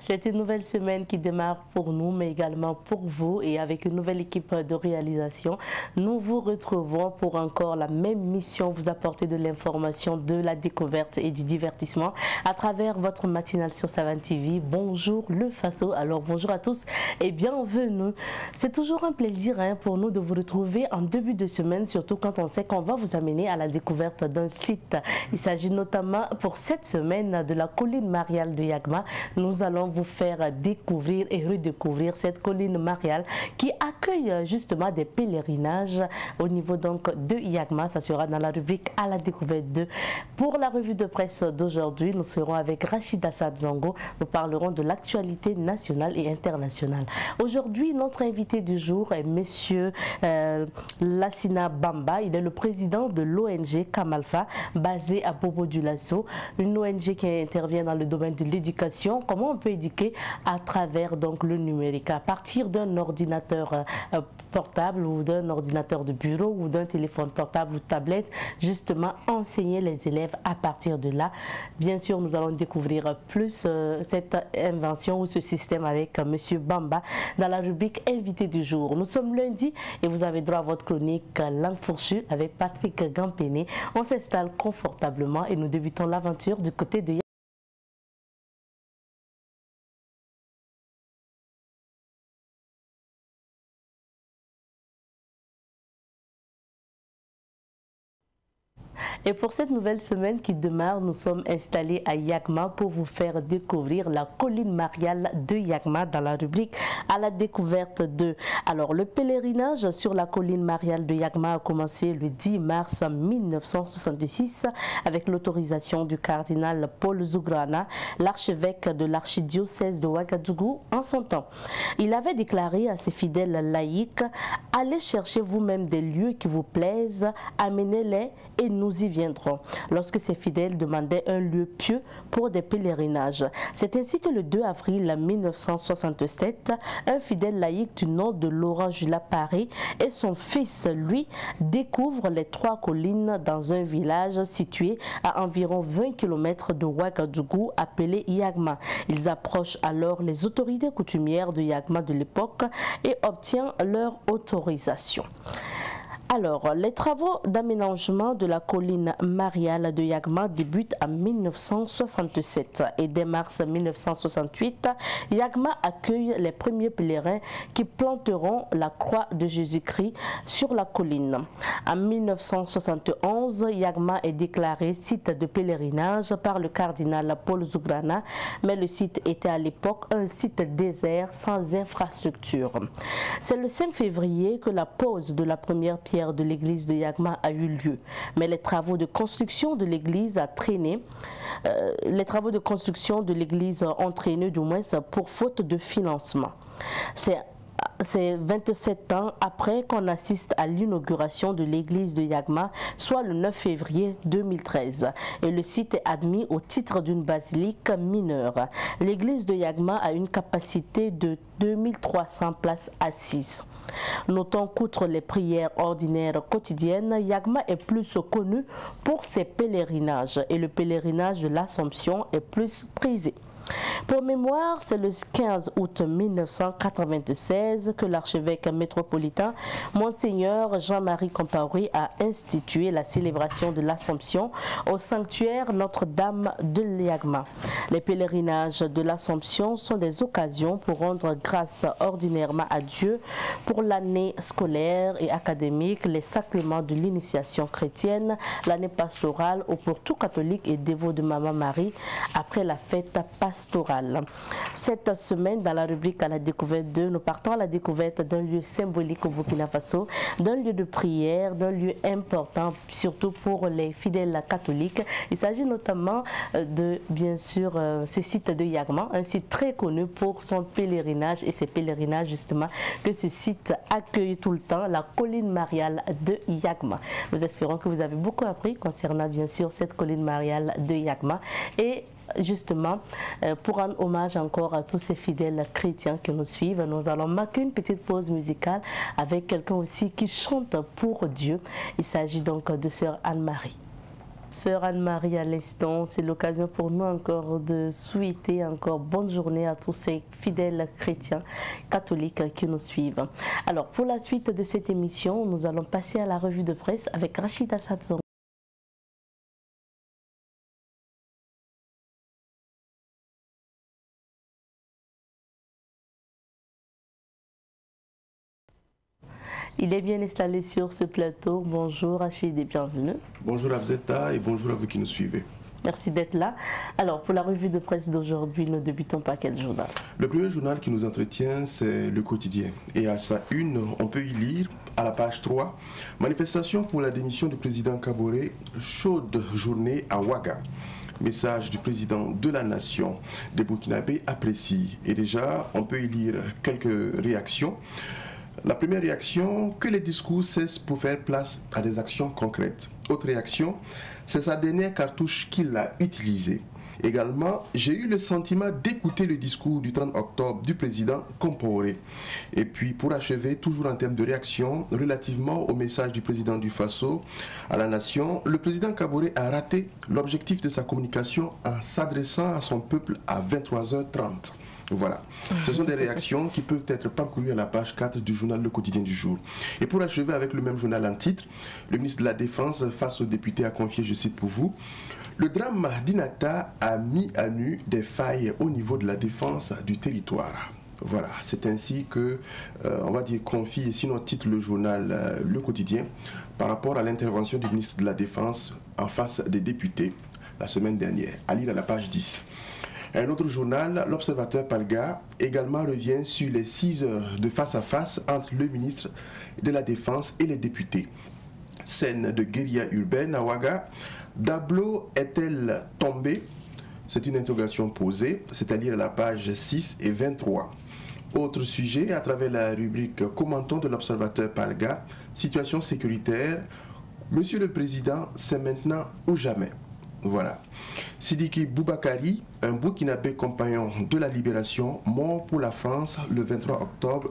C'est une nouvelle semaine qui démarre pour nous, mais également pour vous. Et avec une nouvelle équipe de réalisation, nous vous retrouvons pour encore la même mission, vous apporter de l'information, de la découverte et du divertissement à travers votre matinale sur Savane TV. Bonjour le Faso. Alors bonjour à tous et bienvenue. C'est toujours un plaisir pour nous de vous retrouver en début de semaine, surtout quand on sait qu'on va vous amener à la découverte d'un site. Il s'agit notamment pour cette semaine de la colline mariale de Yagma. Nous allons vous faire découvrir et redécouvrir cette colline mariale qui accueille justement des pèlerinages au niveau donc de Yagma. Ça sera dans la rubrique à la découverte 2. Pour la revue de presse d'aujourd'hui, nous serons avec Rachida Sadzango. Nous parlerons de l'actualité nationale et internationale. Aujourd'hui, notre invité du jour est monsieur Lassina Bamba. Il est le président de l'ONG Kamalfa, basée à Bobo-Dioulasso, une ONG qui intervient dans le domaine de l'éducation. Comment on peut éduquer à travers donc le numérique, à partir d'un ordinateur portable ou d'un ordinateur de bureau ou d'un téléphone portable ou tablette, justement enseigner les élèves à partir de là. Bien sûr, nous allons découvrir plus cette invention ou ce système avec monsieur Bamba dans la rubrique invité du jour. Nous sommes lundi et vous avez droit à votre chronique Langue fourchue avec Patrick Gampéné. On s'installe confortablement et nous débutons l'aventure du côté de Et pour cette nouvelle semaine qui démarre, nous sommes installés à Yagma pour vous faire découvrir la colline mariale de Yagma dans la rubrique à la découverte de. Alors, le pèlerinage sur la colline mariale de Yagma a commencé le 10 mars 1966 avec l'autorisation du cardinal Paul Zugrana, l'archevêque de l'archidiocèse de Ouagadougou en son temps. Il avait déclaré à ses fidèles laïcs: allez chercher vous-même des lieux qui vous plaisent, amenez-les et nous y viendrons, lorsque ses fidèles demandaient un lieu pieux pour des pèlerinages. C'est ainsi que le 2 avril 1967, un fidèle laïque du nom de Laurent Julas Paré et son fils, lui, découvrent les 3 collines dans un village situé à environ 20 km de Ouagadougou appelé Yagma. Ils approchent alors les autorités coutumières de Yagma de l'époque et obtiennent leur autorisation. Alors, les travaux d'aménagement de la colline mariale de Yagma débutent en 1967 et dès mars 1968, Yagma accueille les premiers pèlerins qui planteront la croix de Jésus-Christ sur la colline. En 1971, Yagma est déclaré site de pèlerinage par le cardinal Paul Zugrana, mais le site était à l'époque un site désert sans infrastructure. C'est le 5 février que la pose de la première pierre de l'église de Yagma a eu lieu, mais les travaux de construction de l'église ont traîné du moins pour faute de financement. C'est 27 ans après qu'on assiste à l'inauguration de l'église de Yagma, soit le 9 février 2013. Et le site est admis au titre d'une basilique mineure. L'église de Yagma a une capacité de 2300 places assises. Notons qu'outre les prières ordinaires quotidiennes, Yagma est plus connu pour ses pèlerinages et le pèlerinage de l'Assomption est plus prisé. Pour mémoire, c'est le 15 août 1996 que l'archevêque métropolitain, Monseigneur Jean-Marie Compaoré, a institué la célébration de l'Assomption au sanctuaire Notre-Dame de Yagma. Les pèlerinages de l'Assomption sont des occasions pour rendre grâce ordinairement à Dieu pour l'année scolaire et académique, les sacrements de l'initiation chrétienne, l'année pastorale ou pour tout catholique et dévot de Maman Marie après la fête pastorale. Cette semaine, dans la rubrique à la découverte 2, nous partons à la découverte d'un lieu symbolique au Burkina Faso, d'un lieu de prière, d'un lieu important, surtout pour les fidèles catholiques. Il s'agit notamment de, bien sûr, ce site de Yagma, un site très connu pour son pèlerinage et ses pèlerinages justement que ce site accueille tout le temps, la colline mariale de Yagma. Nous espérons que vous avez beaucoup appris concernant bien sûr cette colline mariale de Yagma et justement, pour rendre hommage encore à tous ces fidèles chrétiens qui nous suivent, nous allons marquer une petite pause musicale avec quelqu'un aussi qui chante pour Dieu. Il s'agit donc de sœur Anne-Marie. Sœur Anne-Marie à l'instant, c'est l'occasion pour nous encore de souhaiter encore bonne journée à tous ces fidèles chrétiens catholiques qui nous suivent. Alors pour la suite de cette émission, nous allons passer à la revue de presse avec Rachida Satsong. Il est bien installé sur ce plateau. Bonjour Rachid et bienvenue. Bonjour Abzeta et bonjour à vous qui nous suivez. Merci d'être là. Alors pour la revue de presse d'aujourd'hui, nous débutons par quel journal? Le premier journal qui nous entretient, c'est Le Quotidien. Et à sa une, on peut y lire à la page 3, manifestation pour la démission du président Kaboré, chaude journée à Ouaga. Message du président de la nation des Burkinabés apprécie. Et déjà, on peut y lire quelques réactions. La première réaction, que les discours cessent pour faire place à des actions concrètes. Autre réaction, c'est sa dernière cartouche qu'il a utilisée. Également, j'ai eu le sentiment d'écouter le discours du 30 octobre du président Compaoré. Et puis, pour achever, toujours en termes de réaction, relativement au message du président du Faso à la nation, le président Kaboré a raté l'objectif de sa communication en s'adressant à son peuple à 23h30. Voilà, ce sont des réactions qui peuvent être parcourues à la page 4 du journal Le Quotidien du jour. Et pour achever avec le même journal en titre, le ministre de la Défense face aux députés a confié, je cite pour vous, le drame d'Inata a mis à nu des failles au niveau de la défense du territoire. Voilà, c'est ainsi que, on va dire, confie, et sinon titre le journal Le Quotidien, par rapport à l'intervention du ministre de la Défense en face des députés la semaine dernière, à lire à la page 10. Un autre journal, l'Observateur Palga, également revient sur les 6 heures de face-à-face entre le ministre de la Défense et les députés. Scène de guérilla urbaine à Ouaga. Dablo est-elle tombée? C'est une interrogation posée, c'est-à-dire à la page 6 et 23. Autre sujet, à travers la rubrique Commentons de l'Observateur Palga, situation sécuritaire. Monsieur le Président, c'est maintenant ou jamais. Voilà. Sidiki Boubakari, un Burkinabé compagnon de la libération, mort pour la France le 23 octobre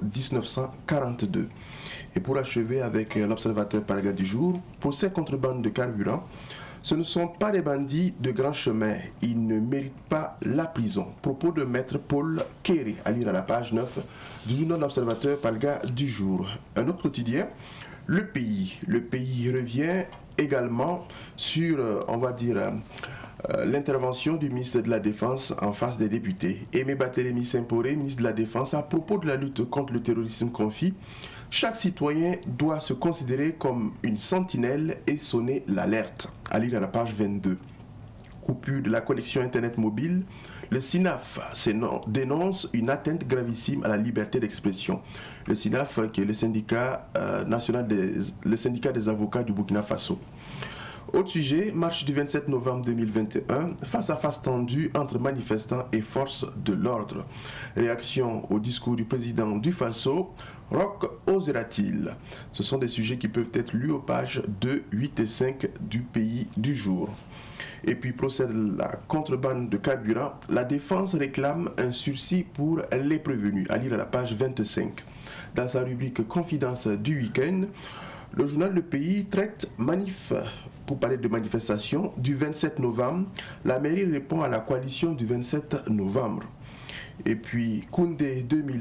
1942. Et pour achever avec l'Observateur Palga du jour, procès contre bande de carburant. Ce ne sont pas des bandits de grand chemin, ils ne méritent pas la prison. Propos de maître Paul Kéré, à lire à la page 9 du journal de l'Observateur Palga du jour. Un autre quotidien, Le Pays. Le Pays revient également sur, on va dire, l'intervention du ministre de la Défense en face des députés. Aimé Barthélémy Sempore, ministre de la Défense, à propos de la lutte contre le terrorisme, confie: chaque citoyen doit se considérer comme une sentinelle et sonner l'alerte. À lire à la page 22. Coupure de la connexion Internet mobile, le SINAF dénonce une atteinte gravissime à la liberté d'expression. Le SINAF, qui est le syndicat national le syndicat des avocats du Burkina Faso. Autre sujet, marche du 27 novembre 2021, face-à-face tendu entre manifestants et forces de l'ordre. Réaction au discours du président du Faso, Roch osera-t-il? Ce sont des sujets qui peuvent être lus aux pages 2, 8 et 5 du Pays du jour. Et puis, procès de la contrebande de carburant, la défense réclame un sursis pour les prévenus, à lire à la page 25. Dans sa rubrique Confidence du week-end, le journal Le Pays traite manif. Pour parler de manifestation, du 27 novembre, la mairie répond à la coalition du 27 novembre. Et puis, Koundé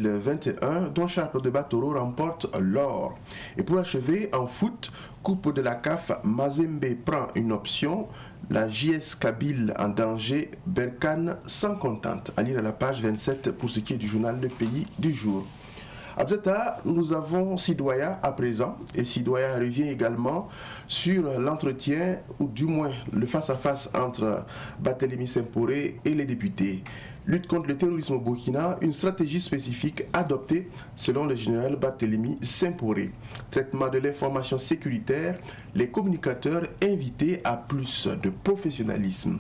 2021, dont Charles de Batoro remporte l'or. Et pour achever, en foot, coupe de la CAF, Mazembe prend une option. La JS Kabylie en danger, Berkane sans contente. À lire à la page 27 pour ce qui est du journal Le Pays du jour. Abzeta, nous avons Sidoya à présent, et Sidoya revient également sur l'entretien, ou du moins le face-à-face entre Barthélémy Sempore et les députés. Lutte contre le terrorisme au Burkina, une stratégie spécifique adoptée selon le général Barthélémy Sempore. Traitement de l'information sécuritaire, les communicateurs invités à plus de professionnalisme.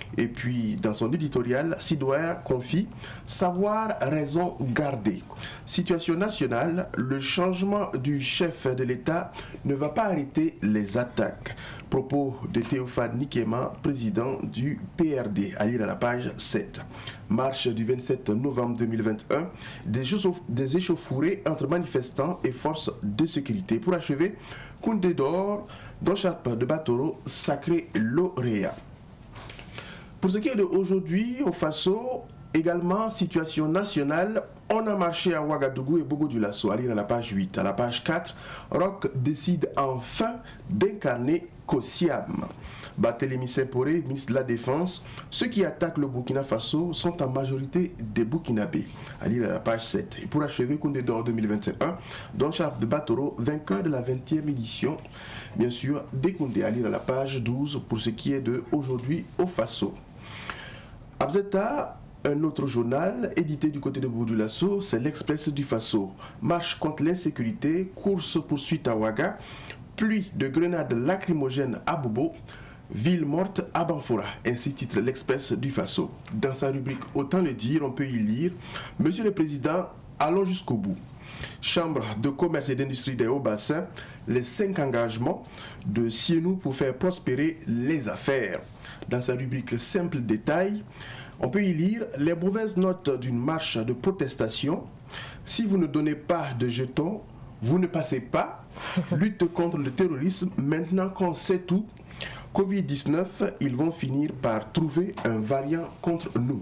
Et puis, dans son éditorial, Sidoya confie « Savoir, raison, garder ». Situation nationale, le changement du chef de l'État ne va pas arrêter les attaques. Propos de Théophane Nikema, président du PRD, à lire à la page 7. Marche du 27 novembre 2021, des échauffourées entre manifestants et forces de sécurité. Pour achever, Koundé d'Or, Doncharpe de Batoro, sacré lauréat. Pour ce qui est d'aujourd'hui, au Faso, également situation nationale, on a marché à Ouagadougou et Bogo-Dioulasso, à lire à la page 8. À la page 4, Roch décide enfin d'incarner Kossiam. Barthélémy Semporé, ministre de la Défense, ceux qui attaquent le Burkina Faso sont en majorité des Burkinabés, à lire à la page 7. Et pour achever Koundé d'Or 2021, Doncharpe de Batoro, vainqueur de la 20e édition, bien sûr, des Koundé, à lire à la page 12 pour ce qui est de aujourd'hui au Faso. Abzeta, un autre journal édité du côté de Bogo-Dioulasso, c'est l'Express du Faso. Marche contre l'insécurité, course-poursuite à Ouaga, pluie de grenades lacrymogènes à Bobo, ville morte à Banfora. Ainsi titre l'Express du Faso. Dans sa rubrique Autant le dire, on peut y lire « Monsieur le Président, allons jusqu'au bout ». Chambre de commerce et d'industrie des Hauts-Bassins, les 5 engagements de Sienou pour faire prospérer les affaires. Dans sa rubrique Simple détail, on peut y lire les mauvaises notes d'une marche de protestation. Si vous ne donnez pas de jetons, vous ne passez pas. Lutte contre le terrorisme, maintenant qu'on sait tout. Covid-19, ils vont finir par trouver un variant contre nous.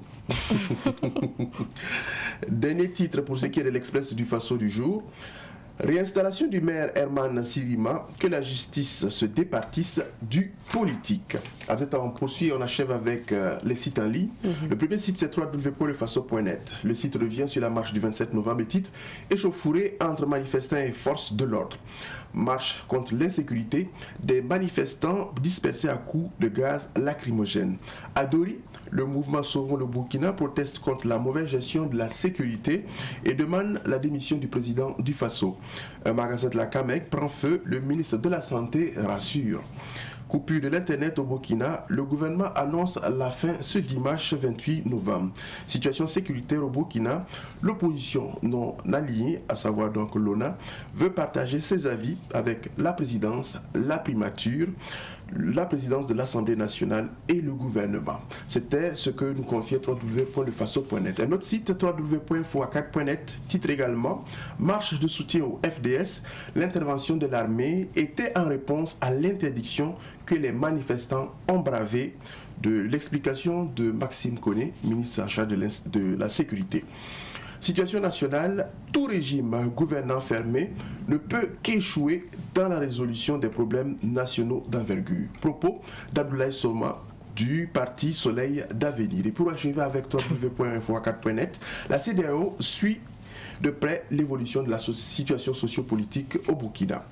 Dernier titre pour ce qui est de l'Express du Faso du jour. Réinstallation du maire Herman Sirima, que la justice se départisse du politique. On poursuit, on achève avec les sites en ligne. Le premier site c'est www.lefaso.net. Le site revient sur la marche du 27 novembre et titre « Échauffourée entre manifestants et forces de l'ordre ». Marche contre l'insécurité, des manifestants dispersés à coups de gaz lacrymogène. À Dori, le mouvement Sauvons le Burkina proteste contre la mauvaise gestion de la sécurité et demande la démission du président du Faso. Un magasin de la Camec prend feu, le ministre de la Santé rassure. Coupure de l'Internet au Burkina, le gouvernement annonce la fin ce dimanche 28 novembre. Situation sécuritaire au Burkina, l'opposition non alliée, à savoir donc l'ONA, veut partager ses avis avec la présidence, la primature, la présidence de l'Assemblée nationale et le gouvernement. C'était ce que nous confiait www.lefaso.net. Un autre site, www.foacac.net, titre également « Marche de soutien au FDS, l'intervention de l'armée était en réponse à l'interdiction que les manifestants ont bravée » de l'explication de Maxime Koné, ministre en charge de la sécurité. Situation nationale, tout régime gouvernant fermé ne peut qu'échouer dans la résolution des problèmes nationaux d'envergure. Propos d'Abdoulaye Soma du parti Soleil d'Avenir. Et pour achever avec www.info4.net, la CEDEAO suit de près l'évolution de la situation sociopolitique au Burkina.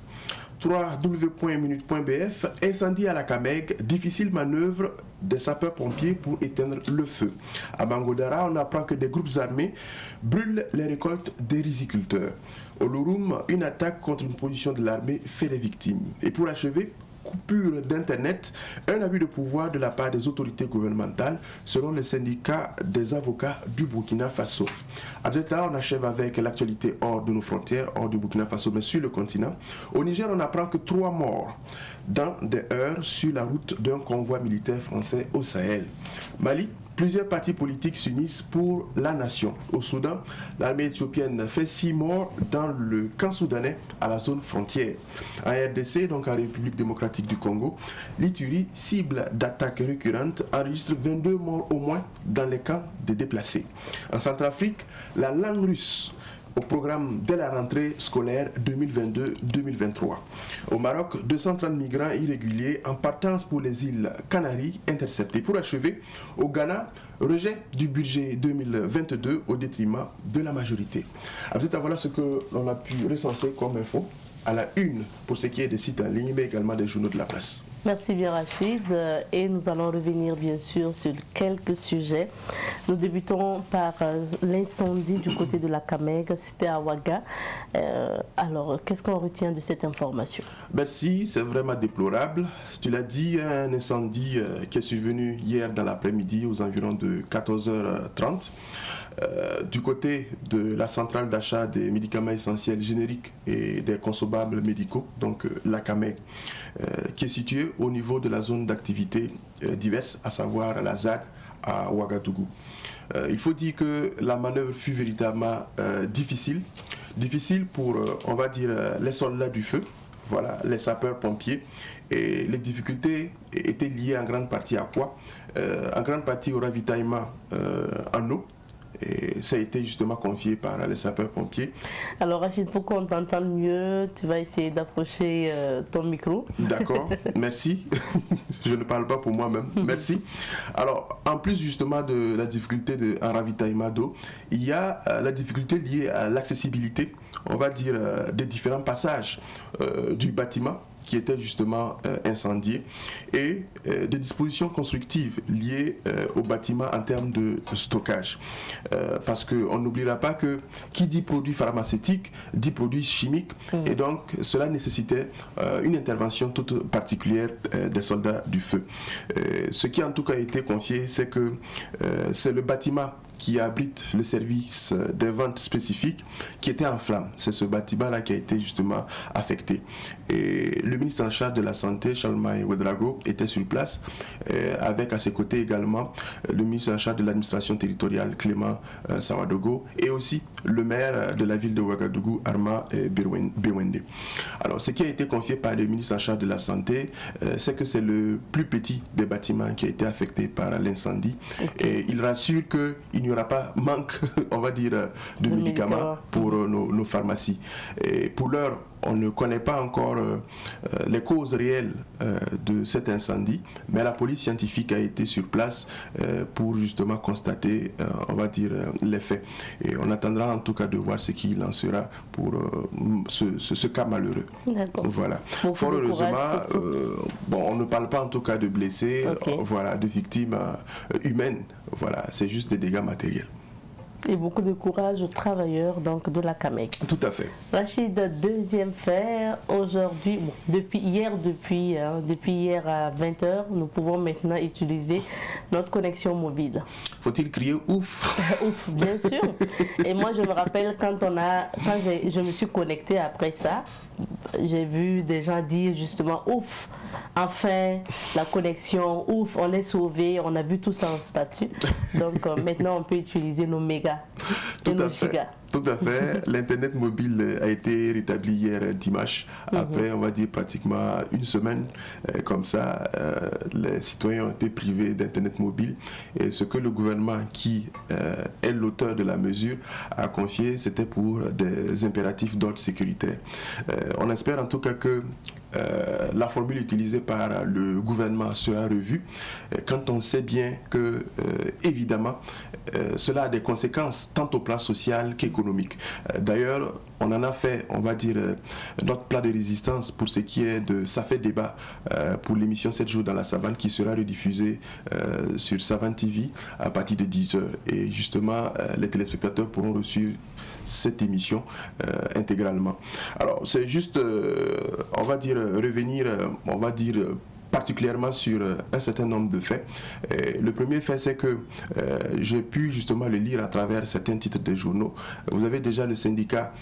www.minute.bf, incendie à la Cameg, difficile manœuvre des sapeurs-pompiers pour éteindre le feu. À Mangodara, on apprend que des groupes armés brûlent les récoltes des riziculteurs. Au Louroum, une attaque contre une position de l'armée fait des victimes. Et pour achever, coupure d'Internet, un abus de pouvoir de la part des autorités gouvernementales selon le syndicat des avocats du Burkina Faso. À Abzeta, on achève avec l'actualité hors de nos frontières, hors du Burkina Faso, mais sur le continent. Au Niger, on apprend que 3 morts dans des heures sur la route d'un convoi militaire français au Sahel. Mali, plusieurs partis politiques s'unissent pour la nation. Au Soudan, l'armée éthiopienne fait 6 morts dans le camp soudanais à la zone frontière. En RDC, donc en République démocratique du Congo, l'Ituri, cible d'attaques récurrentes, enregistre 22 morts au moins dans les camps de déplacés. En Centrafrique, la langue russe au programme dès la rentrée scolaire 2022-2023. Au Maroc, 230 migrants irréguliers en partance pour les îles Canaries interceptés. Pour achever, au Ghana, rejet du budget 2022 au détriment de la majorité. Voilà ce que l'on a pu recenser comme info à la une pour ce qui est des sites en ligne, mais également des journaux de la presse. Merci bien Rachid, et nous allons revenir bien sûr sur quelques sujets. Nous débutons par l'incendie du côté de la Camègue, c'était à Ouaga. Alors, qu'est-ce qu'on retient de cette information? Merci, c'est vraiment déplorable. Tu l'as dit, un incendie qui est survenu hier dans l'après-midi aux environs de 14h30. Du côté de la centrale d'achat des médicaments essentiels génériques et des consommables médicaux, donc la Camègue, qui est située au niveau de la zone d'activité diverses, à savoir la ZAD à Ouagadougou. Il faut dire que la manœuvre fut véritablement difficile pour, on va dire, les soldats du feu, voilà, les sapeurs-pompiers. Et les difficultés étaient liées en grande partie à quoi? En grande partie au ravitaillement en eau. Et ça a été justement confié par les sapeurs-pompiers. Alors Rachid, pour qu'on t'entende mieux, tu vas essayer d'approcher ton micro. D'accord, merci. Je ne parle pas pour moi-même, merci. Alors, en plus justement de la difficulté en ravitaillement d'eau, il y a la difficulté liée à l'accessibilité, on va dire, des différents passages du bâtiment qui était justement incendié, et des dispositions constructives liées au bâtiment en termes de stockage. Parce qu'on n'oubliera pas que qui dit produit pharmaceutique dit produit chimique, et donc cela nécessitait une intervention toute particulière des soldats du feu. Ce qui en tout cas a été confié, c'est que c'est le bâtiment qui abrite le service des ventes spécifiques qui était en flammes. C'est ce bâtiment-là qui a été justement affecté. Et le ministre en charge de la Santé, Charlemagne Ouedraogo, était sur place, avec à ses côtés également le ministre en charge de l'administration territoriale, Clément Sawadogo, et aussi le maire de la ville de Ouagadougou, Arma Bewende. Alors, ce qui a été confié par le ministre en charge de la Santé, c'est que c'est le plus petit des bâtiments qui a été affecté par l'incendie. Okay. Et il rassure qu'il n'y aura pas manque, on va dire, de médicaments pour nos pharmacies. Et pour l'heure, on ne connaît pas encore les causes réelles de cet incendie, mais la police scientifique a été sur place pour justement constater, on va dire, les faits. Et on attendra en tout cas de voir ce qu'il en sera pour ce cas malheureux. Voilà. Fort heureusement, bon, on ne parle pas en tout cas de blessés, voilà, de victimes humaines. Voilà, c'est juste des dégâts matériels. Et beaucoup de courage aux travailleurs donc, de la Camègue. Tout à fait. Rachid, deuxième fait, aujourd'hui, bon, depuis hier à 20h, nous pouvons maintenant utiliser notre connexion mobile. Faut-il crier ouf? Ouf, bien sûr. Et moi, je me rappelle quand je me suis connectée après ça, j'ai vu des gens dire justement ouf, enfin la connexion, ouf, on est sauvé, on a vu tout ça en statut. Donc maintenant, on peut utiliser nos mégas. Tout à fait. Tout à fait. L'Internet mobile a été rétabli hier dimanche. Après, on va dire pratiquement une semaine, comme ça, les citoyens ont été privés d'Internet mobile. Et ce que le gouvernement, qui est l'auteur de la mesure, a confié, c'était pour des impératifs d'ordre sécuritaire. On espère en tout cas que la formule utilisée par le gouvernement sera revue, quand on sait bien que, évidemment, cela a des conséquences tant au plan social qu'économique. D'ailleurs, on en a fait, on va dire, notre plat de résistance pour ce qui est de Ça fait débat pour l'émission 7 jours dans la savane qui sera rediffusée sur Savane TV à partir de 10h. Et justement, les téléspectateurs pourront reçu cette émission intégralement. Alors, c'est juste, on va dire, revenir, on va dire, particulièrement sur un certain nombre de faits. Le premier fait, c'est que j'ai pu justement le lire à travers certains titres des journaux. Vous avez déjà le syndicat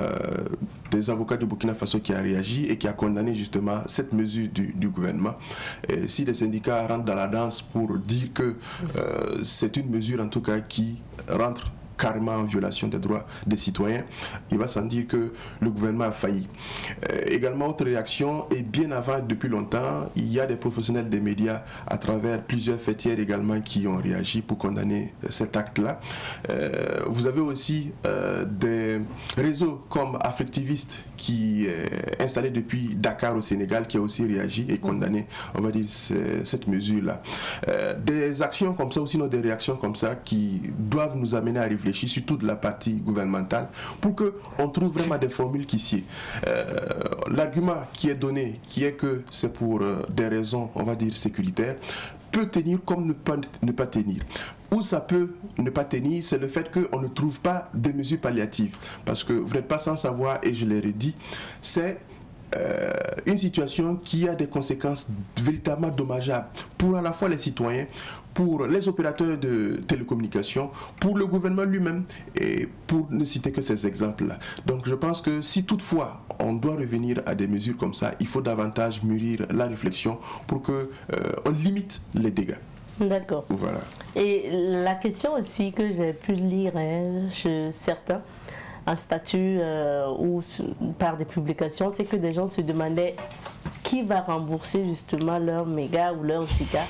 des avocats de Burkina Faso qui a réagi et qui a condamné justement cette mesure du gouvernement. Et si les syndicats rentrent dans la danse pour dire que c'est une mesure en tout cas qui rentre carrément en violation des droits des citoyens, il va sans dire que le gouvernement a failli. Également, autre réaction, et bien avant, depuis longtemps, il y a des professionnels des médias à travers plusieurs fêtières également qui ont réagi pour condamner cet acte-là. Vous avez aussi des réseaux comme Affectiviste qui est installé depuis Dakar au Sénégal qui a aussi réagi et condamné, on va dire, cette mesure-là. Des actions comme ça, ou sinon des réactions comme ça qui doivent nous amener à réfléchir réfléchi, surtout de la partie gouvernementale, pour qu'on trouve vraiment des formules qui sied. L'argument qui est donné, qui est que c'est pour des raisons, on va dire, sécuritaires, peut tenir comme ne pas tenir. Où ça peut ne pas tenir, c'est le fait qu'on ne trouve pas des mesures palliatives. Parce que vous n'êtes pas sans savoir, et je l'ai redit, c'est une situation qui a des conséquences véritablement dommageables pour à la fois les citoyens, pour les opérateurs de télécommunications, pour le gouvernement lui-même, et pour ne citer que ces exemples-là. Donc je pense que si toutefois on doit revenir à des mesures comme ça, il faut davantage mûrir la réflexion pour qu'on limite les dégâts. D'accord. Voilà. Et la question aussi que j'ai pu lire chez certains, un statut ou par des publications, c'est que des gens se demandaient qui va rembourser justement leurs mégas ou leurs gigas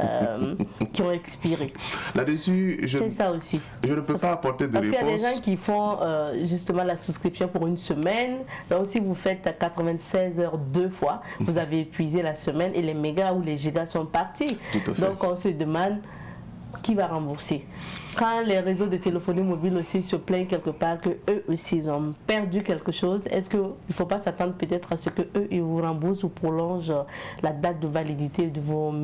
qui ont expiré. Là-dessus, c'est ça aussi. Je ne peux pas apporter de réponse. Parce qu'il y a des gens qui font justement la souscription pour une semaine. Donc si vous faites 96 heures 2 fois, vous avez épuisé la semaine et les mégas ou les gigas sont partis. Tout à fait. Donc on se demande qui va rembourser. Quand les réseaux de téléphonie mobile aussi se plaignent quelque part que eux aussi ils ont perdu quelque chose, est-ce qu'il ne faut pas s'attendre peut-être à ce que eux ils vous remboursent ou prolongent la date de validité de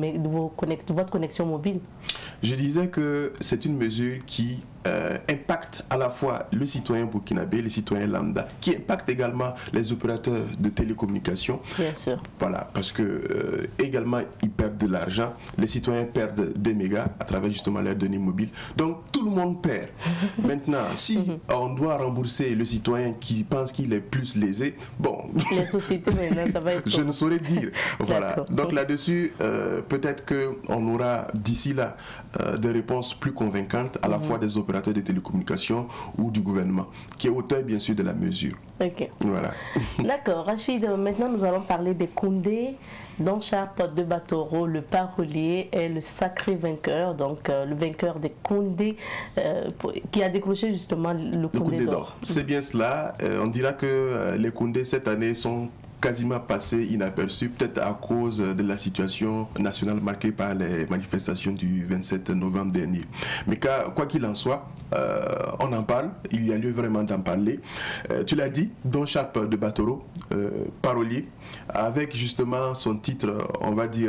votre connexion mobile? Je disais que c'est une mesure qui impacte à la fois le citoyen burkinabé, les citoyens lambda, qui impacte également les opérateurs de télécommunications. Bien sûr. Voilà, parce que également ils perdent de l'argent, les citoyens perdent des mégas à travers justement leurs données mobiles. Donc tout le monde perd. Maintenant, si on doit rembourser le citoyen qui pense qu'il est plus lésé, bon. Les sociétés maintenant, ça va être. Je ne saurais dire. Voilà. Donc là-dessus, peut-être qu'on aura d'ici là des réponses plus convaincantes à la fois des opérateurs de télécommunications ou du gouvernement, qui est auteur bien sûr de la mesure. Ok. Voilà. D'accord, Rachid, maintenant nous allons parler des Koundé, dont Sharp de Batoro, le parolier, est le sacré vainqueur, donc le vainqueur des Koundé, qui a décroché justement le Koundé d'or. C'est bien cela. On dira que les Koundé cette année sont quasiment passé inaperçu, peut-être à cause de la situation nationale marquée par les manifestations du 27 novembre dernier. Mais quoi qu'il en soit, on en parle, il y a lieu vraiment d'en parler. Tu l'as dit, Don Sharp de Batoro, parolier, avec justement son titre, on va dire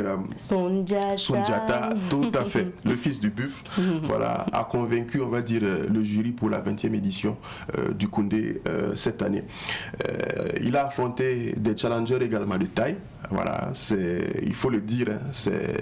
Sundiata, tout à fait, le fils du buffle, voilà, a convaincu, on va dire, le jury pour la 20e édition du Koundé cette année. Il a affronté des challengers également de taille, voilà, il faut le dire, hein, c'est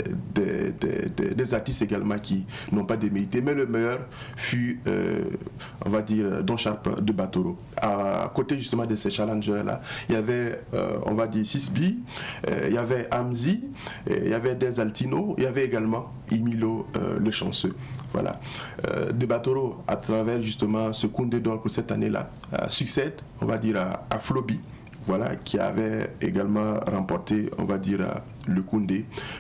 des artistes également qui n'ont pas démérité, mais le meilleur fut, on va dire, Don Sharp de Batoro. À côté justement de ces challengers-là, il y avait, on va dire, Sisbi, il y avait Amzi, il y avait Des Altino, il y avait également Emilo le chanceux. Voilà. De Batoro, à travers justement ce Koundé d'or pour cette année-là, succède, on va dire, à Flobi, voilà, qui avait également remporté, on va dire, le Koundé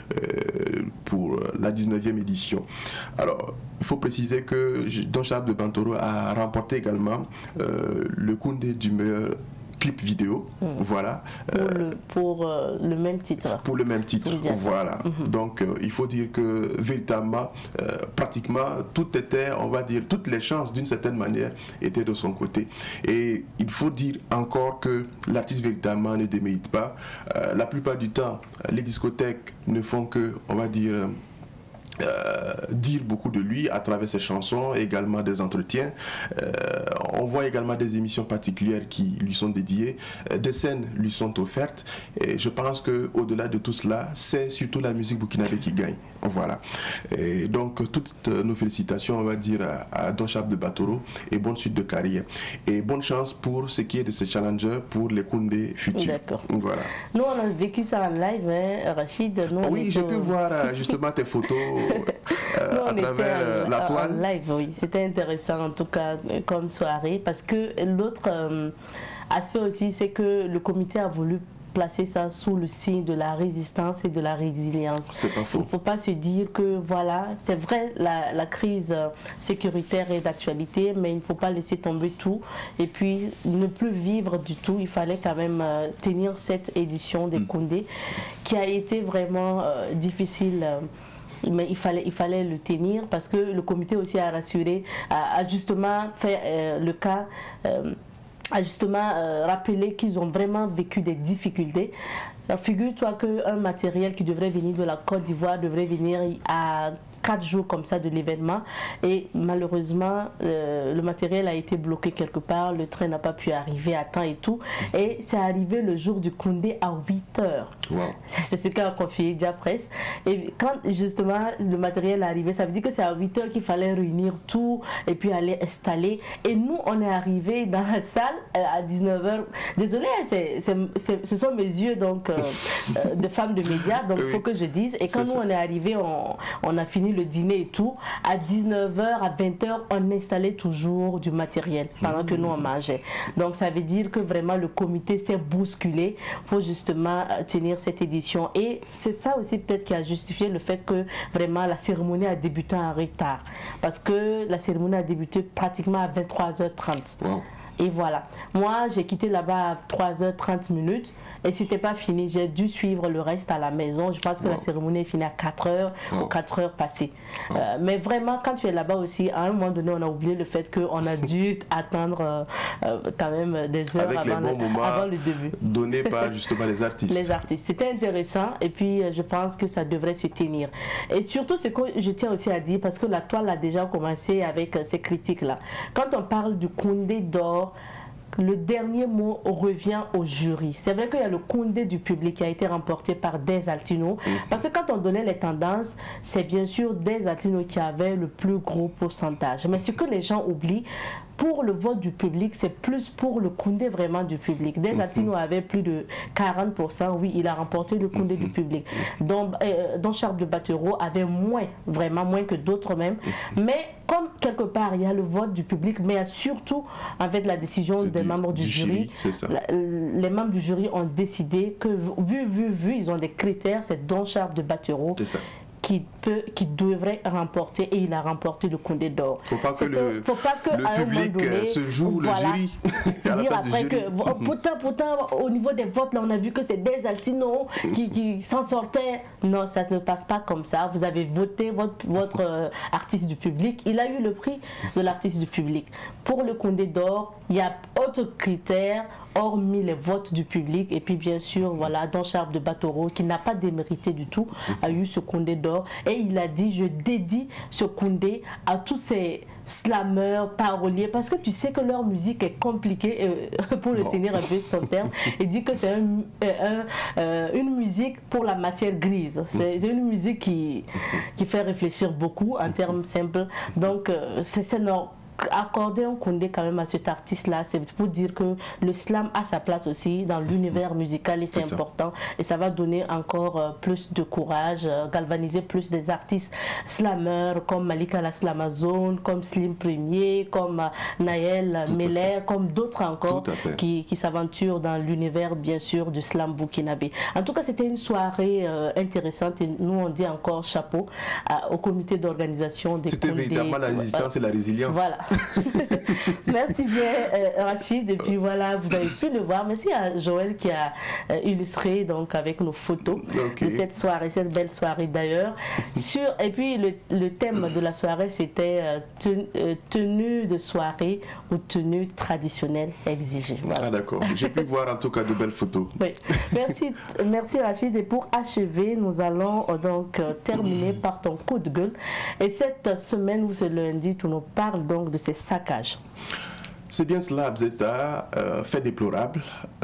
pour la 19e édition. Alors, il faut préciser que Don Sharp de Batoro a remporté également le Koundé du meilleur clip vidéo, voilà. Pour le même titre. Pour le même titre, voilà. Donc, il faut dire que véritablement, pratiquement, tout était, on va dire, toutes les chances d'une certaine manière étaient de son côté. Et il faut dire encore que l'artiste véritablement ne démérite pas. La plupart du temps, les discothèques ne font que, on va dire, dire beaucoup de lui à travers ses chansons, également des entretiens. On voit également des émissions particulières qui lui sont dédiées, des scènes lui sont offertes, et je pense que au-delà de tout cela, c'est surtout la musique burkinabé qui gagne. Voilà. Et donc toutes nos félicitations, on va dire, à Don Sharp de Batoro, et bonne suite de carrière. Et bonne chance pour ce qui est de ces challengers pour les Koundé futurs. D'accord. Voilà. Nous, on a vécu ça en live, hein, Rachid. Oui, j'ai pu voir justement tes photos à travers la toile. En live, oui. C'était intéressant en tout cas comme soirée, parce que l'autre aspect aussi, c'est que le comité a voulu placer ça sous le signe de la résistance et de la résilience. C'est pas faux. Il ne faut pas se dire que voilà, c'est vrai, la crise sécuritaire est d'actualité, mais il ne faut pas laisser tomber tout et puis ne plus vivre du tout. Il fallait quand même tenir cette édition des Koundé qui a été vraiment difficile mais il fallait le tenir parce que le comité aussi a rassuré, a justement fait le cas, a justement rappelé qu'ils ont vraiment vécu des difficultés. Figure-toi qu'un matériel qui devrait venir de la Côte d'Ivoire devrait venir à 4 jours comme ça de l'événement et malheureusement le matériel a été bloqué quelque part, le train n'a pas pu arriver à temps et tout, et c'est arrivé le jour du Koundé à 8 heures. Wow. C'est ce qu'a confié Diapresse. Et quand justement le matériel est arrivé, ça veut dire que c'est à 8 heures qu'il fallait réunir tout et puis aller installer, et nous on est arrivé dans la salle à 19 heures. Désolé, ce sont mes yeux donc de femme de médias, donc il faut que je dise, et quand nous on est arrivé, on a fini le dîner et tout, à 19h, à 20h, on installait toujours du matériel pendant que nous on mangeait. Donc ça veut dire que vraiment le comité s'est bousculé pour justement tenir cette édition, et c'est ça aussi peut-être qui a justifié le fait que vraiment la cérémonie a débuté en retard, parce que la cérémonie a débuté pratiquement à 23h30. Wow. Et voilà, moi j'ai quitté là-bas à 3h30 et c'était pas fini, j'ai dû suivre le reste à la maison. Je pense que la cérémonie est finie à 4h ou 4h passées. Mais vraiment quand tu es là-bas aussi, à un moment donné on a oublié le fait qu'on a dû attendre quand même des heures avant le début. Donné par justement les artistes. Les artistes, c'était intéressant, et puis je pense que ça devrait se tenir. Et surtout ce que je tiens aussi à dire, parce que la toile a déjà commencé avec ces critiques-là. Quand on parle du Koundé d'or, le dernier mot revient au jury. C'est vrai qu'il y a le Koundé du public qui a été remporté par Des Altino, parce que quand on donnait les tendances, c'est bien sûr Des Altino qui avait le plus gros pourcentage. Mais ce que les gens oublient, pour le vote du public, c'est plus pour le Koundé vraiment du public. Des Altino avait plus de 40%, oui, il a remporté le Koundé du public. Donc Charles de Battereau avait vraiment moins que d'autres même. Mais comme quelque part il y a le vote du public, mais il y a surtout avec la décision des membres du jury, les membres du jury ont décidé que vu, ils ont des critères, c'est Don Charles de Battereau qui devrait remporter, et il a remporté le Koundé d'or. Faut pas que le public se joue le jury. Dire après que pourtant au niveau des votes là, on a vu que c'est Des Altino qui s'en sortait. Non, ça ne passe pas comme ça. Vous avez voté votre artiste du public, il a eu le prix de l'artiste du public. Pour le Koundé d'or, il y a autres critères hormis les votes du public, et puis bien sûr voilà, Don Charles de Battereau qui n'a pas démérité du tout a eu ce Koundé d'or, et il a dit: je dédie ce Koundé à tous ces slameurs, paroliers, parce que tu sais que leur musique est compliquée, pour le tenir un peu son terme. Il dit que c'est une musique pour la matière grise. C'est une musique qui fait réfléchir beaucoup en termes simples. Donc c'est normal. Accorder un Koundé quand même à cet artiste-là, c'est pour dire que le slam a sa place aussi dans l'univers musical, et c'est important. Et ça va donner encore plus de courage, galvaniser plus des artistes slameurs comme Malika la Slamazone, comme Slim Premier, comme Naël Meller, comme d'autres encore qui s'aventurent dans l'univers bien sûr du slam burkinabé. En tout cas, c'était une soirée intéressante, et nous on dit encore chapeau au comité d'organisation des Koundé. C'était véritablement la résistance et la résilience. Voilà. Merci bien Rachid, et puis voilà, vous avez pu le voir. Merci à Joël qui a illustré donc avec nos photos de cette soirée, cette belle soirée d'ailleurs. Et puis le thème de la soirée c'était tenue de soirée ou tenue traditionnelle exigée. Voilà. Ah d'accord, j'ai pu voir en tout cas de belles photos. Oui. Merci Rachid, et pour achever, nous allons donc terminer par ton coup de gueule. Et cette semaine ou ce lundi, tu nous parles donc de ces saccages. C'est bien cela, Abzeta, fait déplorable,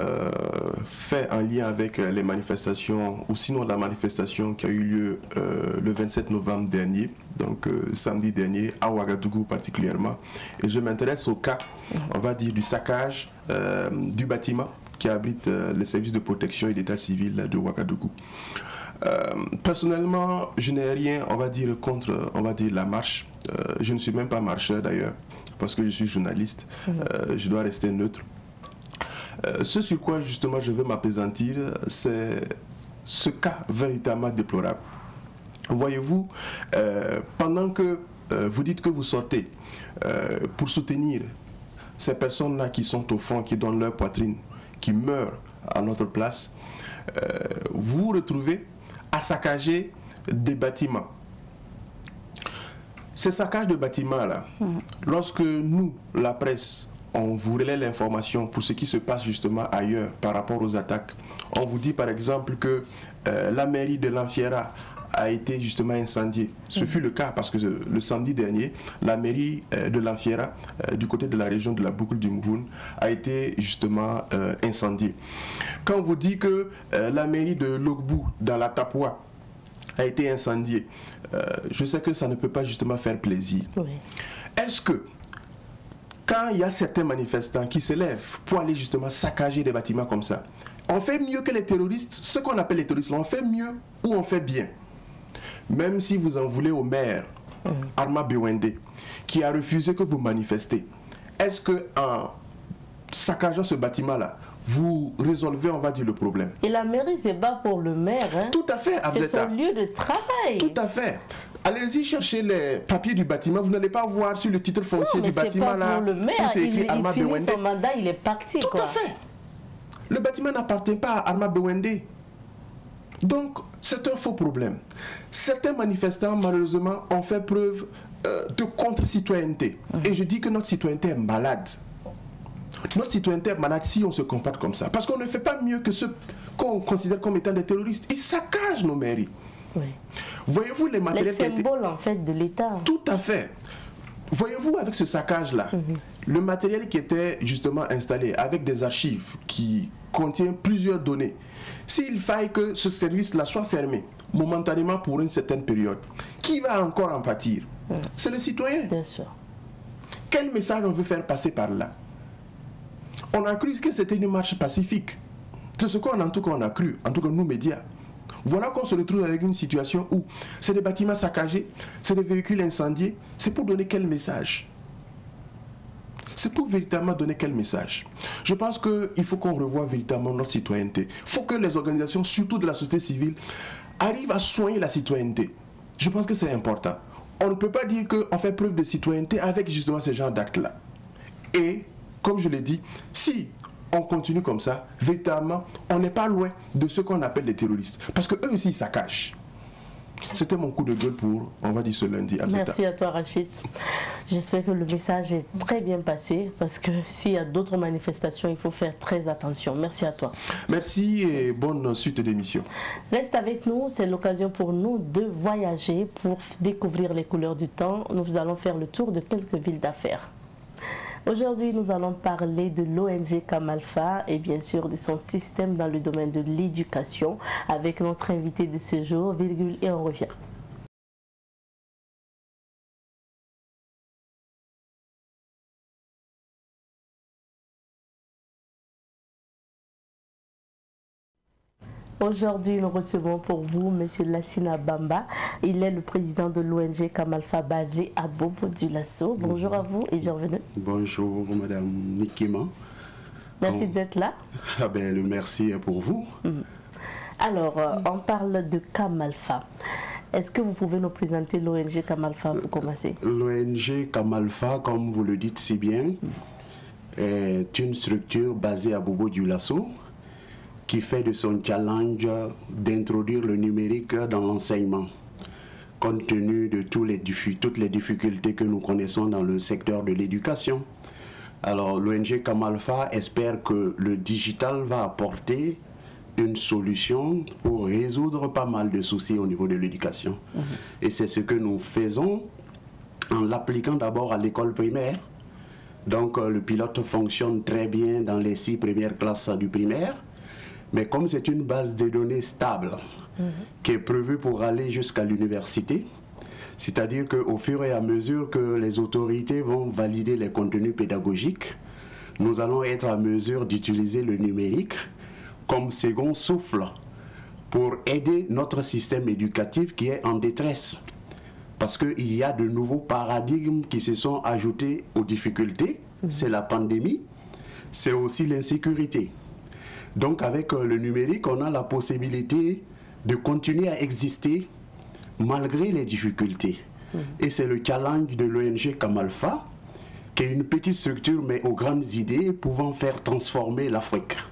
fait en lien avec les manifestations, ou sinon la manifestation qui a eu lieu le 27 novembre dernier, donc samedi dernier, à Ouagadougou particulièrement. Et je m'intéresse au cas, on va dire, du saccage du bâtiment qui abrite les services de protection et d'état civil de Ouagadougou. Personnellement, je n'ai rien, on va dire, contre, on va dire, la marche. Je ne suis même pas marcheur d'ailleurs, parce que je suis journaliste. Je dois rester neutre. Ce sur quoi justement je veux m'appesantir, c'est ce cas véritablement déplorable. Voyez-vous, pendant que vous dites que vous sortez pour soutenir ces personnes-là qui sont au fond, qui donnent leur poitrine, qui meurent à notre place, vous vous retrouvez à saccager des bâtiments. Ces saccages de bâtiments là, lorsque nous, la presse, on vous relaie l'information pour ce qui se passe justement ailleurs par rapport aux attaques. On vous dit par exemple que la mairie de Lanfiera a été justement incendiée. Ce fut le cas parce que le samedi dernier, la mairie de Lanfiera, du côté de la région de la boucle du Mouhoun, a été justement incendiée. Quand on vous dit que la mairie de Logbou, dans la Tapoua, a été incendiée, je sais que ça ne peut pas justement faire plaisir. Oui. Est-ce que quand il y a certains manifestants qui se lèvent pour aller justement saccager des bâtiments comme ça, on fait mieux que les terroristes? Ce qu'on appelle les terroristes, on fait mieux ou on fait bien? Même si vous en voulez au maire, Arma Bewende, qui a refusé que vous manifestez, est-ce qu'en saccageant ce bâtiment-là, vous résolvez, on va dire, le problème? Et la mairie, c'est pas pour le maire. Hein? Tout à fait, Abzeta. C'est son lieu de travail. Tout à fait. Allez-y chercher les papiers du bâtiment, vous n'allez pas voir sur le titre foncier du bâtiment là. Pour le maire, il finit son mandat, il est parti. Tout à fait. Le bâtiment n'appartient pas à Arma Bewende. Donc, c'est un faux problème. Certains manifestants, malheureusement, ont fait preuve de contre-citoyenneté. Et je dis que notre citoyenneté est malade. Notre citoyenneté est malade si on se comporte comme ça. Parce qu'on ne fait pas mieux que ceux qu'on considère comme étant des terroristes. Ils saccagent nos mairies. Oui. Voyez-vous les matériels les symboles en fait de l'État. Tout à fait. Voyez-vous avec ce saccage-là, le matériel qui était justement installé avec des archives qui contiennent plusieurs données, s'il faille que ce service-là soit fermé momentanément pour une certaine période, qui va encore en pâtir? C'est le citoyen. Bien sûr. Quel message on veut faire passer par là? On a cru que c'était une marche pacifique. C'est ce qu'on a cru, en tout cas nous médias. Voilà qu'on se retrouve avec une situation où c'est des bâtiments saccagés, c'est des véhicules incendiés. C'est pour donner quel message? C'est pour véritablement donner quel message? Je pense qu'il faut qu'on revoie véritablement notre citoyenneté. Il faut que les organisations, surtout de la société civile, arrivent à soigner la citoyenneté. Je pense que c'est important. On ne peut pas dire qu'on fait preuve de citoyenneté avec justement ce genre d'actes-là. Et, comme je l'ai dit, si on continue comme ça, véritablement, on n'est pas loin de ce qu'on appelle les terroristes. Parce qu'eux aussi, ils saccagent. C'était mon coup de gueule pour, on va dire, ce lundi. Abzeta. Merci à toi, Rachid. J'espère que le message est très bien passé, parce que s'il y a d'autres manifestations, il faut faire très attention. Merci à toi. Merci et bonne suite d'émission. Reste avec nous, c'est l'occasion pour nous de voyager, pour découvrir les couleurs du temps. Nous allons faire le tour de quelques villes d'affaires. Aujourd'hui, nous allons parler de l'ONG Kamalfa et bien sûr de son système dans le domaine de l'éducation avec notre invité de ce jour, virgule, et on revient. Aujourd'hui, nous recevons pour vous M. Lassina Bamba. Il est le président de l'ONG Kamalfa basé à Bobo-Dioulasso. Bonjour à vous et bienvenue. Bonjour Madame Nikima. Merci d'être là. Ah ben, le merci est pour vous. Alors, on parle de Kamalfa. Est-ce que vous pouvez nous présenter l'ONG Kamalfa pour commencer? L'ONG Kamalfa, comme vous le dites si bien, est une structure basée à Bobo-Dioulasso qui fait de son challenge d'introduire le numérique dans l'enseignement, compte tenu de toutes les difficultés que nous connaissons dans le secteur de l'éducation. Alors l'ONG Kamalfa espère que le digital va apporter une solution pour résoudre pas mal de soucis au niveau de l'éducation. Et c'est ce que nous faisons en l'appliquant d'abord à l'école primaire. Donc le pilote fonctionne très bien dans les 6 premières classes du primaire. Mais comme c'est une base de données stable qui est prévue pour aller jusqu'à l'université, c'est-à-dire qu'au fur et à mesure que les autorités vont valider les contenus pédagogiques, nous allons être à mesure d'utiliser le numérique comme second souffle pour aider notre système éducatif qui est en détresse. Parce qu'il y a de nouveaux paradigmes qui se sont ajoutés aux difficultés. C'est la pandémie, c'est aussi l'insécurité. Donc avec le numérique, on a la possibilité de continuer à exister malgré les difficultés. Et c'est le challenge de l'ONG Kamalfa, qui est une petite structure mais aux grandes idées pouvant faire transformer l'Afrique.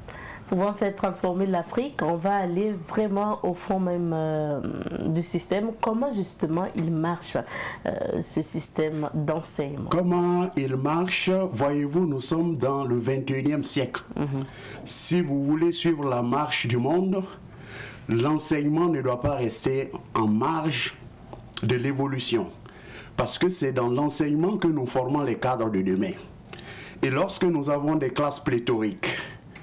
pouvant faire transformer l'Afrique, on va aller vraiment au fond même du système. Comment justement il marche, ce système d'enseignement? Comment il marche? Voyez-vous, nous sommes dans le 21e siècle. Si vous voulez suivre la marche du monde, l'enseignement ne doit pas rester en marge de l'évolution. Parce que c'est dans l'enseignement que nous formons les cadres de demain. Et lorsque nous avons des classes pléthoriques,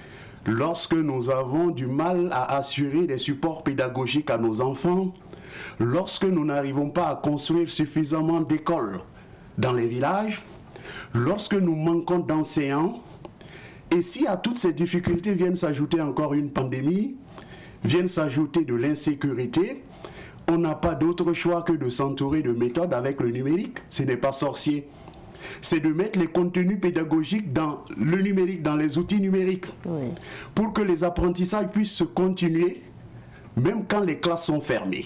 lorsque nous avons du mal à assurer des supports pédagogiques à nos enfants, lorsque nous n'arrivons pas à construire suffisamment d'écoles dans les villages, lorsque nous manquons d'enseignants, et si à toutes ces difficultés viennent s'ajouter encore une pandémie, viennent s'ajouter de l'insécurité, on n'a pas d'autre choix que de s'entourer de méthodes avec le numérique. Ce n'est pas sorcier. C'est de mettre les contenus pédagogiques dans le numérique, dans les outils numériques, pour que les apprentissages puissent se continuer, même quand les classes sont fermées.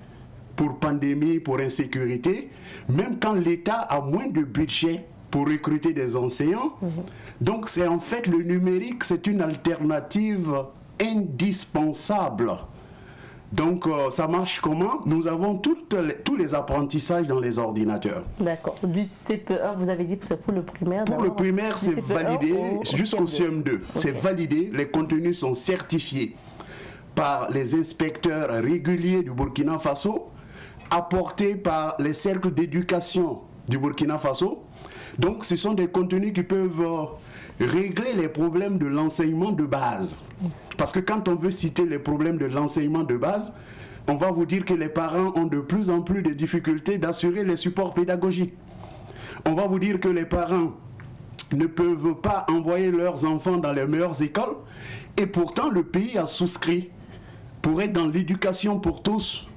Pour pandémie, pour insécurité, même quand l'État a moins de budget pour recruter des enseignants. Donc c'est en fait le numérique, c'est une alternative indispensable. Donc ça marche comment? Nous avons tous les apprentissages dans les ordinateurs. D'accord. Du CP1, vous avez dit que c'est pour le primaire? Pour le primaire, c'est validé jusqu'au CM2. C'est validé, les contenus sont certifiés par les inspecteurs réguliers du Burkina Faso, apportés par les cercles d'éducation du Burkina Faso. Donc ce sont des contenus qui peuvent régler les problèmes de l'enseignement de base. Parce que quand on veut citer les problèmes de l'enseignement de base, on va vous dire que les parents ont de plus en plus de difficultés d'assurer les supports pédagogiques. On va vous dire que les parents ne peuvent pas envoyer leurs enfants dans les meilleures écoles, et pourtant le pays a souscrit pour être dans l'éducation pour tous.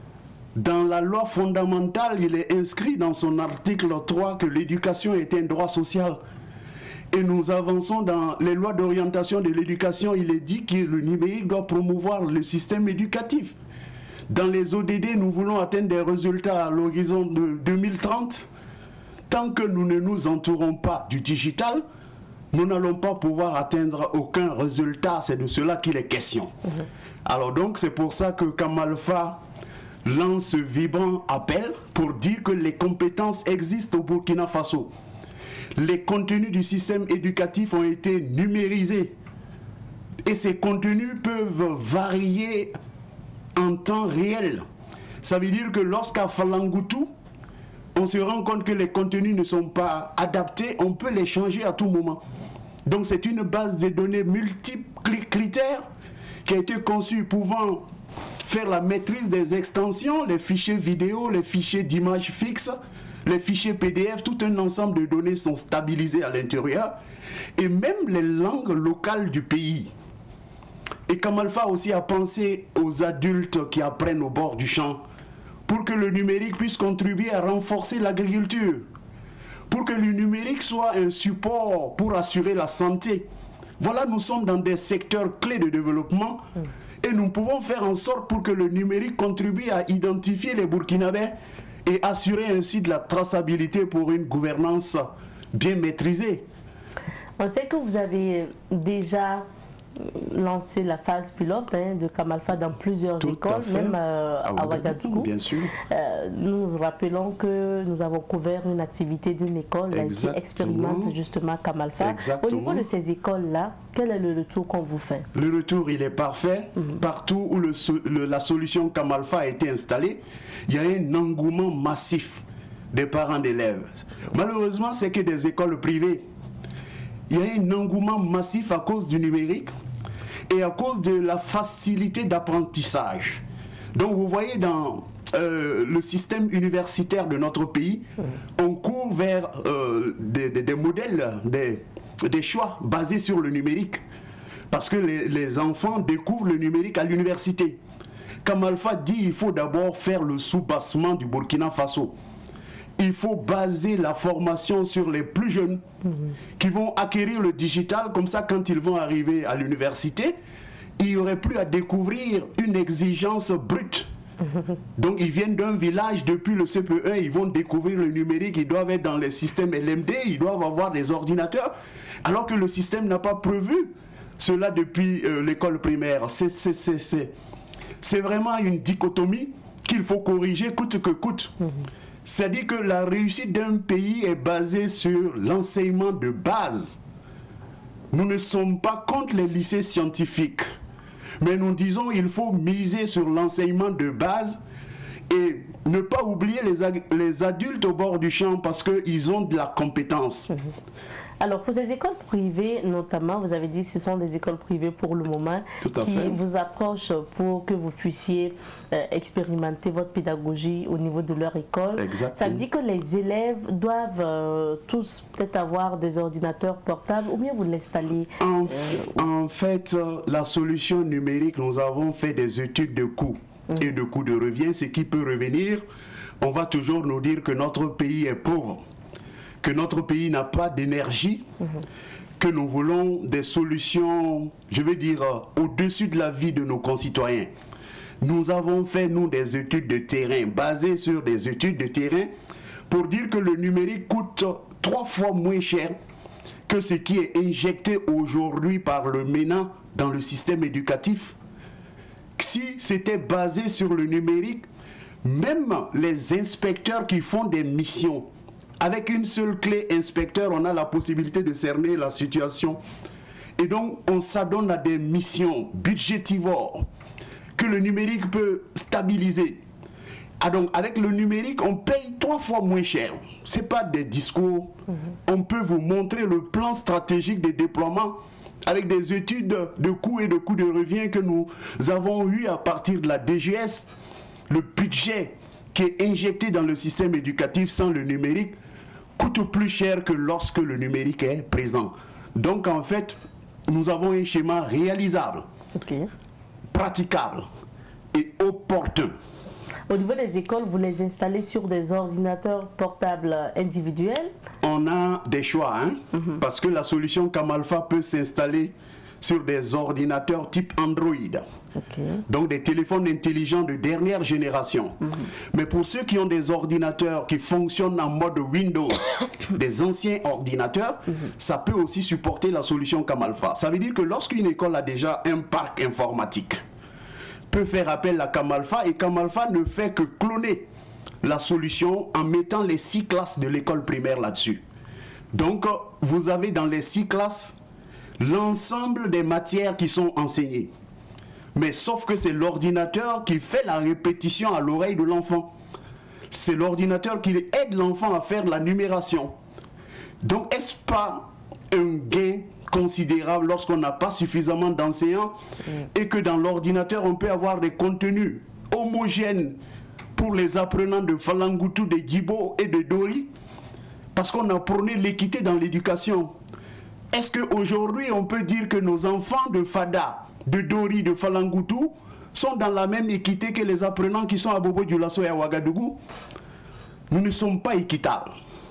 Dans la loi fondamentale, il est inscrit dans son article 3 que l'éducation est un droit social. Et nous avançons dans les lois d'orientation de l'éducation, il est dit que le numérique doit promouvoir le système éducatif. Dans les ODD, nous voulons atteindre des résultats à l'horizon de 2030. Tant que nous ne nous entourons pas du digital, nous n'allons pas pouvoir atteindre aucun résultat. C'est de cela qu'il est question. Alors donc, c'est pour ça que Kamalfa lance ce vibrant appel pour dire que les compétences existent au Burkina Faso. Les contenus du système éducatif ont été numérisés et ces contenus peuvent varier en temps réel. Ça veut dire que lorsqu'à Falangutu, on se rend compte que les contenus ne sont pas adaptés, on peut les changer à tout moment. Donc c'est une base de données multiples critères qui a été conçue pouvant faire la maîtrise des extensions, les fichiers vidéo, les fichiers d'images fixes, les fichiers PDF, tout un ensemble de données sont stabilisés à l'intérieur, et même les langues locales du pays. Et Kamalfa aussi a pensé aux adultes qui apprennent au bord du champ, pour que le numérique puisse contribuer à renforcer l'agriculture, pour que le numérique soit un support pour assurer la santé. Voilà, nous sommes dans des secteurs clés de développement, et nous pouvons faire en sorte pour que le numérique contribue à identifier les Burkinabés et assurer ainsi de la traçabilité pour une gouvernance bien maîtrisée. On sait que vous avez déjà lancé la phase pilote de Kamalfa dans plusieurs écoles, même à Ouagadougou. Bien sûr. Nous rappelons que nous avons couvert une activité d'une école qui expérimente justement Kamalfa. Au niveau de ces écoles-là, quel est le retour qu'on vous fait? Le retour, il est parfait. Partout où la solution Kamalfa a été installée, il y a un engouement massif des parents d'élèves. Malheureusement, c'est que des écoles privées. Il y a un engouement massif à cause du numérique et à cause de la facilité d'apprentissage. Donc vous voyez dans le système universitaire de notre pays, on court vers des modèles, des choix basés sur le numérique. Parce que les enfants découvrent le numérique à l'université. Kamalfa dit qu'il faut d'abord faire le soubassement du Burkina Faso. Il faut baser la formation sur les plus jeunes qui vont acquérir le digital. Comme ça, quand ils vont arriver à l'université, il n'y aurait plus à découvrir une exigence brute. Donc ils viennent d'un village, depuis le CP1, ils vont découvrir le numérique, ils doivent être dans les systèmes LMD, ils doivent avoir des ordinateurs, alors que le système n'a pas prévu cela depuis l'école primaire. C'est vraiment une dichotomie qu'il faut corriger coûte que coûte. C'est-à-dire que la réussite d'un pays est basée sur l'enseignement de base. Nous ne sommes pas contre les lycées scientifiques, mais nous disons qu'il faut miser sur l'enseignement de base et ne pas oublier les adultes au bord du champ parce qu'ils ont de la compétence. Alors, pour ces écoles privées, notamment, vous avez dit que ce sont des écoles privées pour le moment qui vous approchent pour que vous puissiez expérimenter votre pédagogie au niveau de leur école. Exactement. Ça veut dire que les élèves doivent tous peut-être avoir des ordinateurs portables ou bien vous l'installez En fait, la solution numérique, nous avons fait des études de coûts et de coûts de revient. Ce qui peut revenir, on va toujours nous dire que notre pays est pauvre, que notre pays n'a pas d'énergie, que nous voulons des solutions, je veux dire, au-dessus de la vie de nos concitoyens. Nous avons fait, nous, des études de terrain, basées sur des études de terrain, pour dire que le numérique coûte 3 fois moins cher que ce qui est injecté aujourd'hui par le MENA dans le système éducatif. Si c'était basé sur le numérique, même les inspecteurs qui font des missions, avec une seule clé inspecteur, on a la possibilité de cerner la situation. Et donc, on s'adonne à des missions budgétivores que le numérique peut stabiliser. Ah donc, avec le numérique, on paye 3 fois moins cher. Ce n'est pas des discours. On peut vous montrer le plan stratégique de déploiement avec des études de coûts et de coûts de revient que nous avons eu à partir de la DGS. Le budget qui est injecté dans le système éducatif sans le numérique coûte plus cher que lorsque le numérique est présent. Donc en fait, nous avons un schéma réalisable, praticable et opportun. Au niveau des écoles, vous les installez sur des ordinateurs portables individuels? On a des choix, parce que la solution Camalfa peut s'installer sur des ordinateurs type Android. Donc des téléphones intelligents de dernière génération. Mais pour ceux qui ont des ordinateurs qui fonctionnent en mode Windows, des anciens ordinateurs, ça peut aussi supporter la solution Camalfa. Ça veut dire que lorsqu'une école a déjà un parc informatique, peut faire appel à Camalfa, et Camalfa ne fait que cloner la solution en mettant les 6 classes de l'école primaire là-dessus. Donc vous avez dans les 6 classes l'ensemble des matières qui sont enseignées. Mais sauf que c'est l'ordinateur qui fait la répétition à l'oreille de l'enfant. C'est l'ordinateur qui aide l'enfant à faire la numération. Donc est-ce pas un gain considérable lorsqu'on n'a pas suffisamment d'enseignants et que dans l'ordinateur on peut avoir des contenus homogènes pour les apprenants de Falangutu, de Djibo et de Dori, parce qu'on a prôné l'équité dans l'éducation. Est-ce qu'aujourd'hui on peut dire que nos enfants de Fada, de Dori, de Falangutu sont dans la même équité que les apprenants qui sont à Bobo-Dioulasso et à Ouagadougou? Nous ne sommes pas équitables.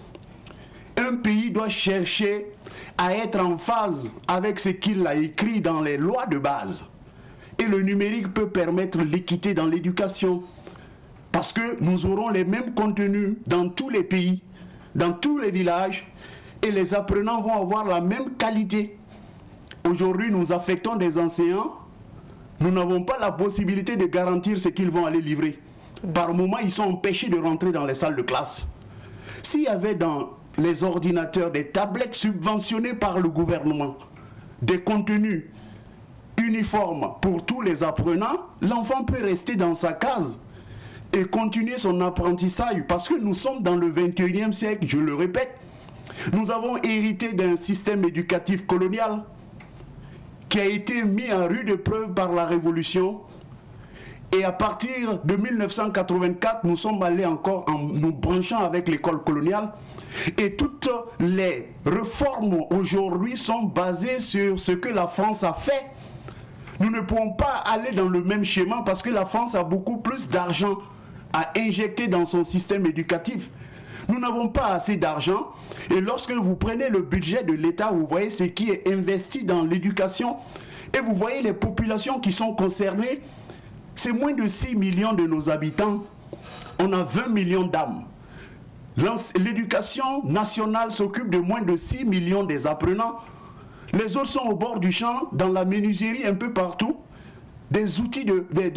Un pays doit chercher à être en phase avec ce qu'il a écrit dans les lois de base. Et le numérique peut permettre l'équité dans l'éducation. Parce que nous aurons les mêmes contenus dans tous les pays, dans tous les villages, et les apprenants vont avoir la même qualité. Aujourd'hui, nous affectons des enseignants, nous n'avons pas la possibilité de garantir ce qu'ils vont aller livrer. Par moment, ils sont empêchés de rentrer dans les salles de classe. S'il y avait dans les ordinateurs des tablettes subventionnées par le gouvernement, des contenus uniformes pour tous les apprenants, l'enfant peut rester dans sa case et continuer son apprentissage, parce que nous sommes dans le 21e siècle, je le répète. Nous avons hérité d'un système éducatif colonial qui a été mis à rude épreuve par la Révolution. Et à partir de 1984, nous sommes allés encore en nous branchant avec l'école coloniale. Et toutes les réformes aujourd'hui sont basées sur ce que la France a fait. Nous ne pouvons pas aller dans le même schéma parce que la France a beaucoup plus d'argent à injecter dans son système éducatif. Nous n'avons pas assez d'argent. Et lorsque vous prenez le budget de l'État, vous voyez ce qui est investi dans l'éducation et vous voyez les populations qui sont concernées. C'est moins de 6 millions de nos habitants. On a 20 millions d'âmes. L'éducation nationale s'occupe de moins de 6 millions des apprenants. Les autres sont au bord du champ, dans la menuiserie, un peu partout. Des outils,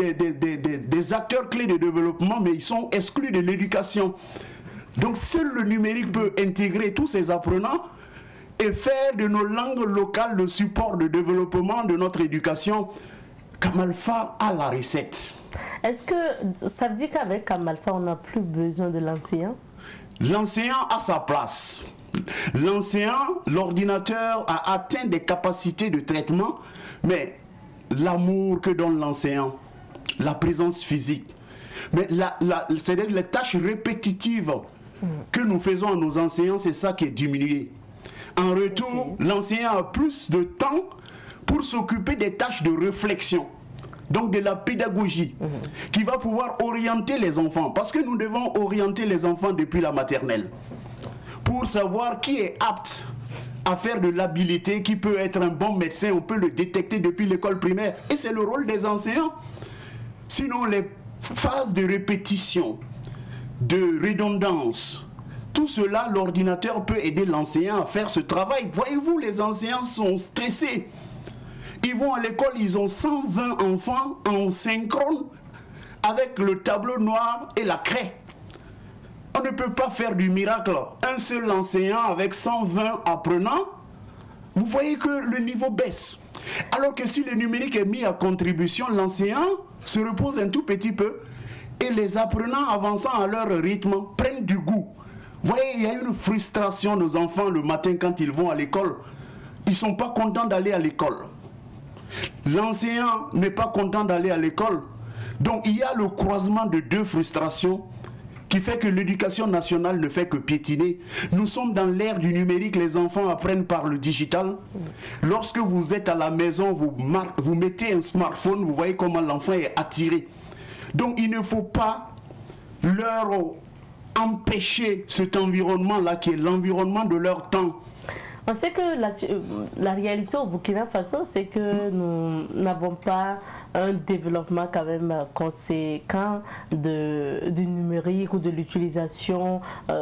des acteurs clés de développement, mais ils sont exclus de l'éducation. Donc seul le numérique peut intégrer tous ces apprenants et faire de nos langues locales le support de développement de notre éducation. Kamalfa a la recette. Est-ce que ça veut dire qu'avec Kamalfa, on n'a plus besoin de l'enseignant? L'enseignant a sa place. L'enseignant, l'ordinateur a atteint des capacités de traitement, mais l'amour que donne l'enseignant, la présence physique, mais c'est-à-dire les tâches répétitives que nous faisons à nos enseignants, c'est ça qui est diminué. En retour, l'enseignant a plus de temps pour s'occuper des tâches de réflexion, donc de la pédagogie, qui va pouvoir orienter les enfants, parce que nous devons orienter les enfants depuis la maternelle, pour savoir qui est apte à faire de l'habileté, qui peut être un bon médecin, on peut le détecter depuis l'école primaire, et c'est le rôle des enseignants. Sinon, les phases de répétition, de redondance, tout cela, l'ordinateur peut aider l'enseignant à faire ce travail. Voyez-vous, les enseignants sont stressés. Ils vont à l'école, ils ont 120 enfants en synchrone avec le tableau noir et la craie. On ne peut pas faire du miracle. Un seul enseignant avec 120 apprenants, vous voyez que le niveau baisse. Alors que si le numérique est mis à contribution, l'enseignant se repose un tout petit peu et les apprenants avançant à leur rythme prennent du goût. Vous voyez, il y a une frustration de nos enfants le matin quand ils vont à l'école. Ils ne sont pas contents d'aller à l'école. L'enseignant n'est pas content d'aller à l'école. Donc il y a le croisement de deux frustrations qui fait que l'éducation nationale ne fait que piétiner. Nous sommes dans l'ère du numérique, les enfants apprennent par le digital. Lorsque vous êtes à la maison, vous mettez un smartphone, vous voyez comment l'enfant est attiré. Donc il ne faut pas leur empêcher cet environnement-là qui est l'environnement de leur temps. On sait que la réalité au Burkina Faso, c'est que nous n'avons pas un développement quand même conséquent du numérique ou de l'utilisation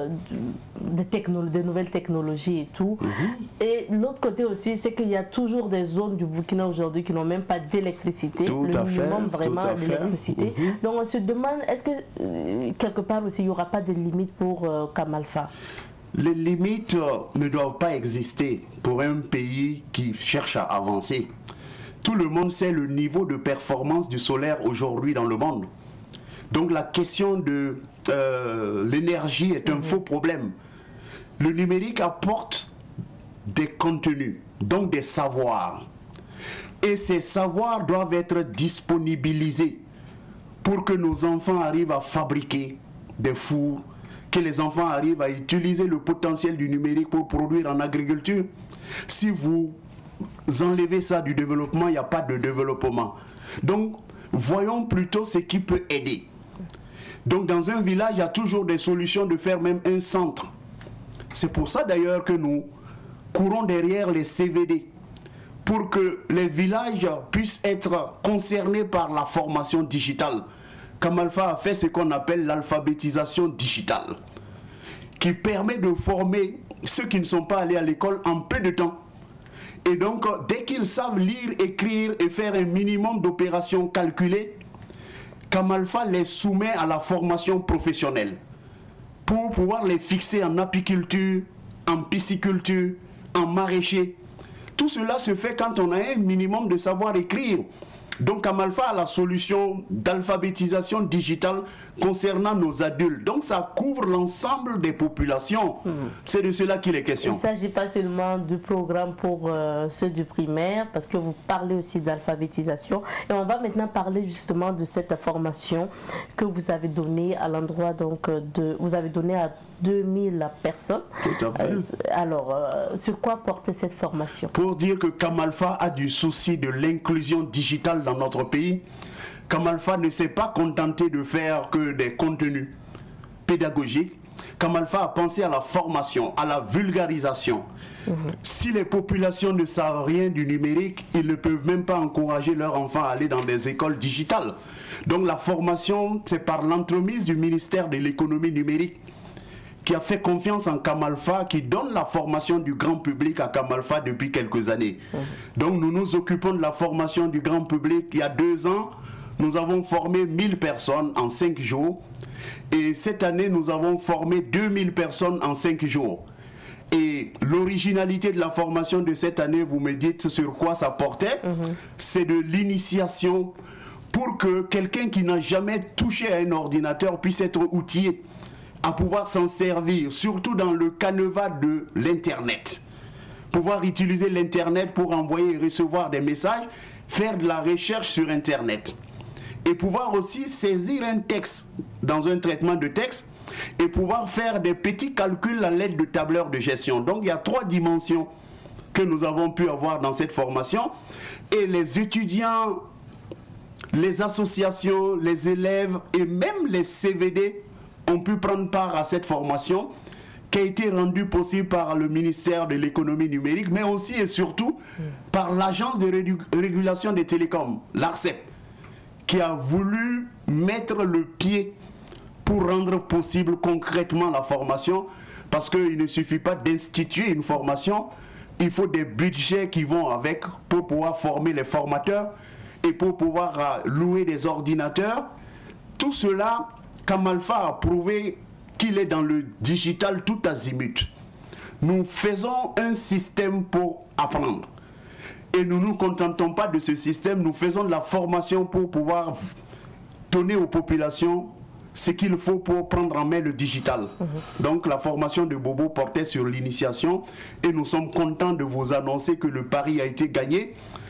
des nouvelles technologies et tout. Et l'autre côté aussi, c'est qu'il y a toujours des zones du Burkina aujourd'hui qui n'ont même pas d'électricité, le minimum vraiment d'électricité. Donc on se demande, est-ce que quelque part aussi il n'y aura pas de limite pour Kamalfa? Les limites ne doivent pas exister pour un pays qui cherche à avancer. Tout le monde sait le niveau de performance du solaire aujourd'hui dans le monde. Donc la question de l'énergie est un faux problème. Le numérique apporte des contenus, donc des savoirs. Et ces savoirs doivent être disponibilisés pour que nos enfants arrivent à fabriquer des fours, que les enfants arrivent à utiliser le potentiel du numérique pour produire en agriculture. Si vous enlevez ça du développement, il n'y a pas de développement. Donc, voyons plutôt ce qui peut aider. Donc, dans un village, il y a toujours des solutions de faire même un centre. C'est pour ça d'ailleurs que nous courons derrière les CVD, pour que les villages puissent être concernés par la formation digitale. Kamalfa a fait ce qu'on appelle l'alphabétisation digitale, qui permet de former ceux qui ne sont pas allés à l'école en peu de temps. Et donc, dès qu'ils savent lire, écrire et faire un minimum d'opérations calculées, Kamalfa les soumet à la formation professionnelle pour pouvoir les fixer en apiculture, en pisciculture, en maraîcher. Tout cela se fait quand on a un minimum de savoir écrire. Donc Kamalfa a la solution d'alphabétisation digitale concernant nos adultes. Donc ça couvre l'ensemble des populations. C'est de cela qu'il est question. Il ne s'agit pas seulement du programme pour ceux du primaire, parce que vous parlez aussi d'alphabétisation. Et on va maintenant parler justement de cette formation que vous avez donnée à l'endroit vous avez donné à 2000 personnes. Tout à fait. Alors, sur quoi portait cette formation? Pour dire que Kamalfa a du souci de l'inclusion digitale dans notre pays, Kamalfa ne s'est pas contenté de faire que des contenus pédagogiques. Kamalfa a pensé à la formation, à la vulgarisation. Si les populations ne savent rien du numérique, ils ne peuvent même pas encourager leurs enfants à aller dans des écoles digitales. Donc la formation, c'est par l'entremise du ministère de l'économie numérique qui a fait confiance en Kamalfa, qui donne la formation du grand public à Kamalfa depuis quelques années. Donc nous nous occupons de la formation du grand public. Il y a 2 ans, nous avons formé 1000 personnes en 5 jours. Et cette année, nous avons formé 2000 personnes en 5 jours. Et l'originalité de la formation de cette année, vous me dites sur quoi ça portait, c'est de l'initiation pour que quelqu'un qui n'a jamais touché à un ordinateur puisse être outillé à pouvoir s'en servir, surtout dans le canevas de l'Internet. Pouvoir utiliser l'Internet pour envoyer et recevoir des messages, faire de la recherche sur Internet. Et pouvoir aussi saisir un texte dans un traitement de texte et pouvoir faire des petits calculs à l'aide de tableurs de gestion. Donc il y a 3 dimensions que nous avons pu avoir dans cette formation. Et les étudiants, les associations, les élèves et même les CVD ont pu prendre part à cette formation qui a été rendue possible par le ministère de l'économie numérique, mais aussi et surtout par l'agence de régulation des télécoms, l'ARCEP, qui a voulu mettre le pied pour rendre possible concrètement la formation, parce qu'il ne suffit pas d'instituer une formation, il faut des budgets qui vont avec pour pouvoir former les formateurs et pour pouvoir louer des ordinateurs. Tout cela, Kamalfa a prouvé qu'il est dans le digital tout azimut. Nous faisons un système pour apprendre. Et nous ne nous contentons pas de ce système, nous faisons de la formation pour pouvoir donner aux populations ce qu'il faut pour prendre en main le digital. Donc la formation de Bobo portait sur l'initiation et nous sommes contents de vous annoncer que le pari a été gagné.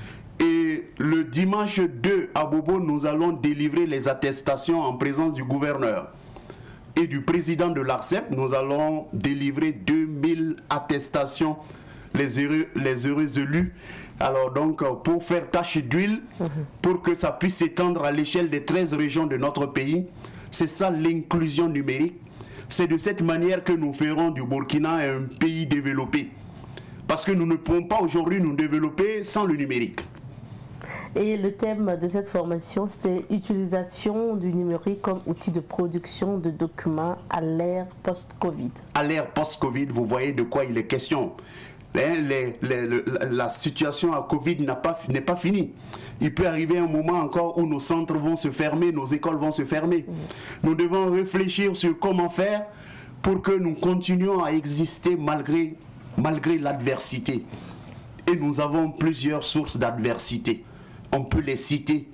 Et le dimanche 2 à Bobo, nous allons délivrer les attestations en présence du gouverneur et du président de l'ARCEP. Nous allons délivrer 2000 attestations, les heureux élus. Alors donc pour faire tache d'huile, pour que ça puisse s'étendre à l'échelle des 13 régions de notre pays. C'est ça l'inclusion numérique. C'est de cette manière que nous ferons du Burkina un pays développé. Parce que nous ne pouvons pas aujourd'hui nous développer sans le numérique. Et le thème de cette formation, c'était utilisation du numérique comme outil de production de documents à l'ère post-Covid. À l'ère post-Covid, vous voyez de quoi il est question. La situation à Covid n'est pas finie. Il peut arriver un moment encore où nos centres vont se fermer, nos écoles vont se fermer. Nous devons réfléchir sur comment faire pour que nous continuions à exister malgré l'adversité. Et nous avons plusieurs sources d'adversité. On peut les citer.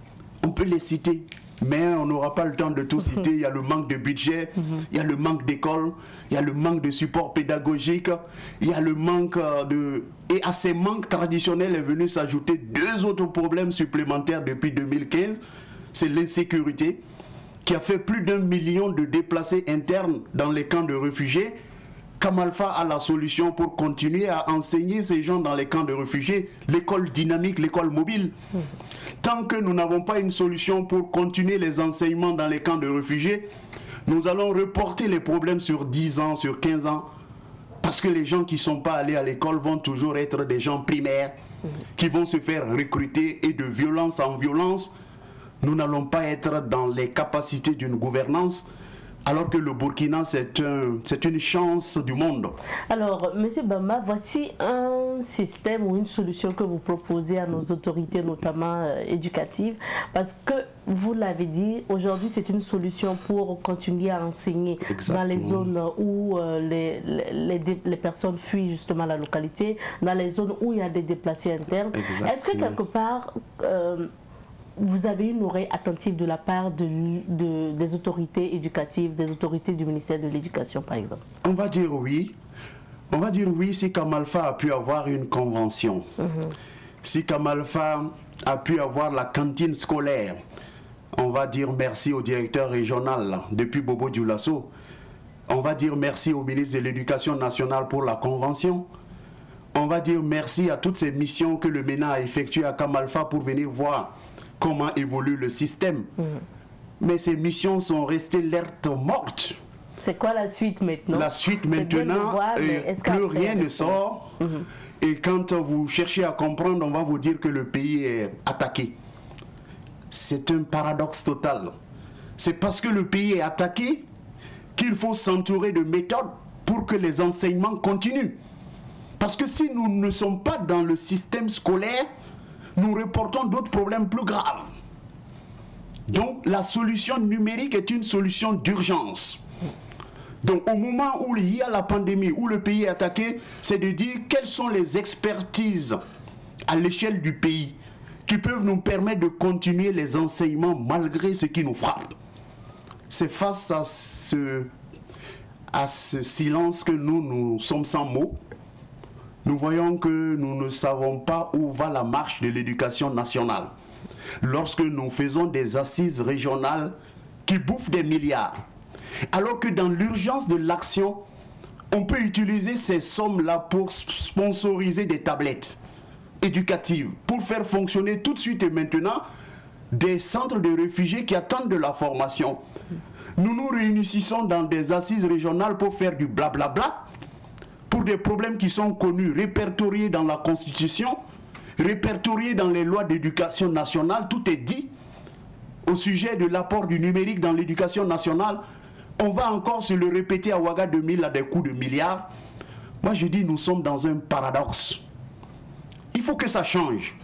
Mais on n'aura pas le temps de tout citer. Il y a le manque de budget, il y a le manque d'école, il y a le manque de support pédagogique, il y a le manque de... Et à ces manques traditionnels est venu s'ajouter 2 autres problèmes supplémentaires depuis 2015. C'est l'insécurité, qui a fait plus d'1 million de déplacés internes dans les camps de réfugiés. Kamalfa a la solution pour continuer à enseigner ces gens dans les camps de réfugiés, l'école dynamique, l'école mobile. Tant que nous n'avons pas une solution pour continuer les enseignements dans les camps de réfugiés, nous allons reporter les problèmes sur 10 ans, sur 15 ans, parce que les gens qui ne sont pas allés à l'école vont toujours être des gens primaires, qui vont se faire recruter et de violence en violence. Nous n'allons pas être dans les capacités d'une gouvernance, alors que le Burkina, c'est une chance du monde. Alors, M. Bamba, voici un système ou une solution que vous proposez à nos autorités, notamment éducatives, parce que, vous l'avez dit, aujourd'hui, c'est une solution pour continuer à enseigner. Exactement. Dans les zones où les personnes fuient justement la localité, dans les zones où il y a des déplacés internes. Est-ce que quelque part... vous avez une oreille attentive de la part des autorités éducatives, des autorités du ministère de l'Éducation, par exemple? On va dire oui. On va dire oui si Kamalfa a pu avoir une convention. Si Kamalfa a pu avoir la cantine scolaire. On va dire merci au directeur régional depuis Bobo Dioulasso. On va dire merci au ministre de l'Éducation nationale pour la convention. On va dire merci à toutes ces missions que le MENA a effectuées à Kamalfa pour venir voir comment évolue le système. Mais ces missions sont restées lettres mortes. C'est quoi la suite maintenant? La suite maintenant, plus rien ne sort. Et quand vous cherchez à comprendre, on va vous dire que le pays est attaqué. C'est un paradoxe total. C'est parce que le pays est attaqué qu'il faut s'entourer de méthodes pour que les enseignements continuent. Parce que si nous ne sommes pas dans le système scolaire, nous reportons d'autres problèmes plus graves. Donc la solution numérique est une solution d'urgence. Donc au moment où il y a la pandémie, où le pays est attaqué, c'est de dire quelles sont les expertises à l'échelle du pays qui peuvent nous permettre de continuer les enseignements malgré ce qui nous frappe. C'est face à ce silence que nous sommes sans mots. Nous voyons que nous ne savons pas où va la marche de l'éducation nationale. Lorsque nous faisons des assises régionales qui bouffent des milliards, alors que dans l'urgence de l'action, on peut utiliser ces sommes-là pour sponsoriser des tablettes éducatives, pour faire fonctionner tout de suite et maintenant des centres de réfugiés qui attendent de la formation. Nous nous réunissons dans des assises régionales pour faire du blablabla, pour des problèmes qui sont connus, répertoriés dans la Constitution, répertoriés dans les lois d'éducation nationale. Tout est dit au sujet de l'apport du numérique dans l'éducation nationale. On va encore se le répéter à Ouaga 2000 à des coûts de milliards. Moi je dis, nous sommes dans un paradoxe. Il faut que ça change.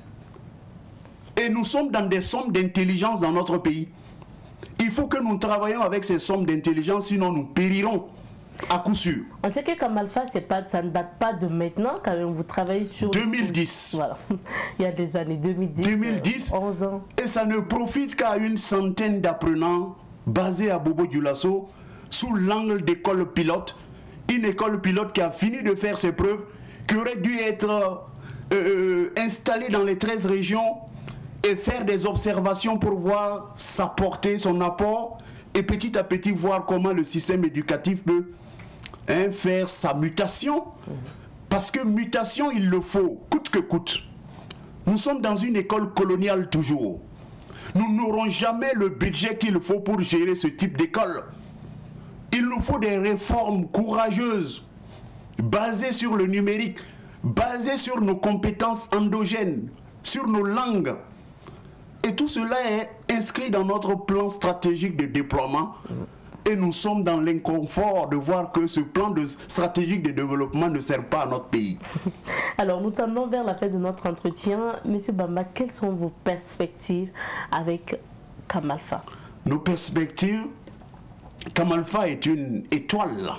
Et nous sommes dans des sommes d'intelligence dans notre pays. Il faut que nous travaillions avec ces sommes d'intelligence, sinon nous périrons à coup sûr. On sait que Kamalfa, ça ne date pas de maintenant, quand même, vous travaillez sur... 2010. Voilà, il y a des années, 2010, 11 ans. Et ça ne profite qu'à une centaine d'apprenants basés à Bobo-Dioulasso, sous l'angle d'école pilote. Une école pilote qui a fini de faire ses preuves, qui aurait dû être installée dans les 13 régions et faire des observations pour voir sa portée, son apport, et petit à petit voir comment le système éducatif peut faire sa mutation. Parce que mutation, il le faut, coûte que coûte. Nous sommes dans une école coloniale toujours. Nous n'aurons jamais le budget qu'il faut pour gérer ce type d'école. Il nous faut des réformes courageuses, basées sur le numérique, basées sur nos compétences endogènes, sur nos langues. Et tout cela est inscrit dans notre plan stratégique de déploiement. Et nous sommes dans l'inconfort de voir que ce plan stratégique de développement ne sert pas à notre pays. Alors, nous tendons vers la fin de notre entretien. Monsieur Bamba, quelles sont vos perspectives avec Kamalfa? Nos perspectives, Kamalfa est une étoile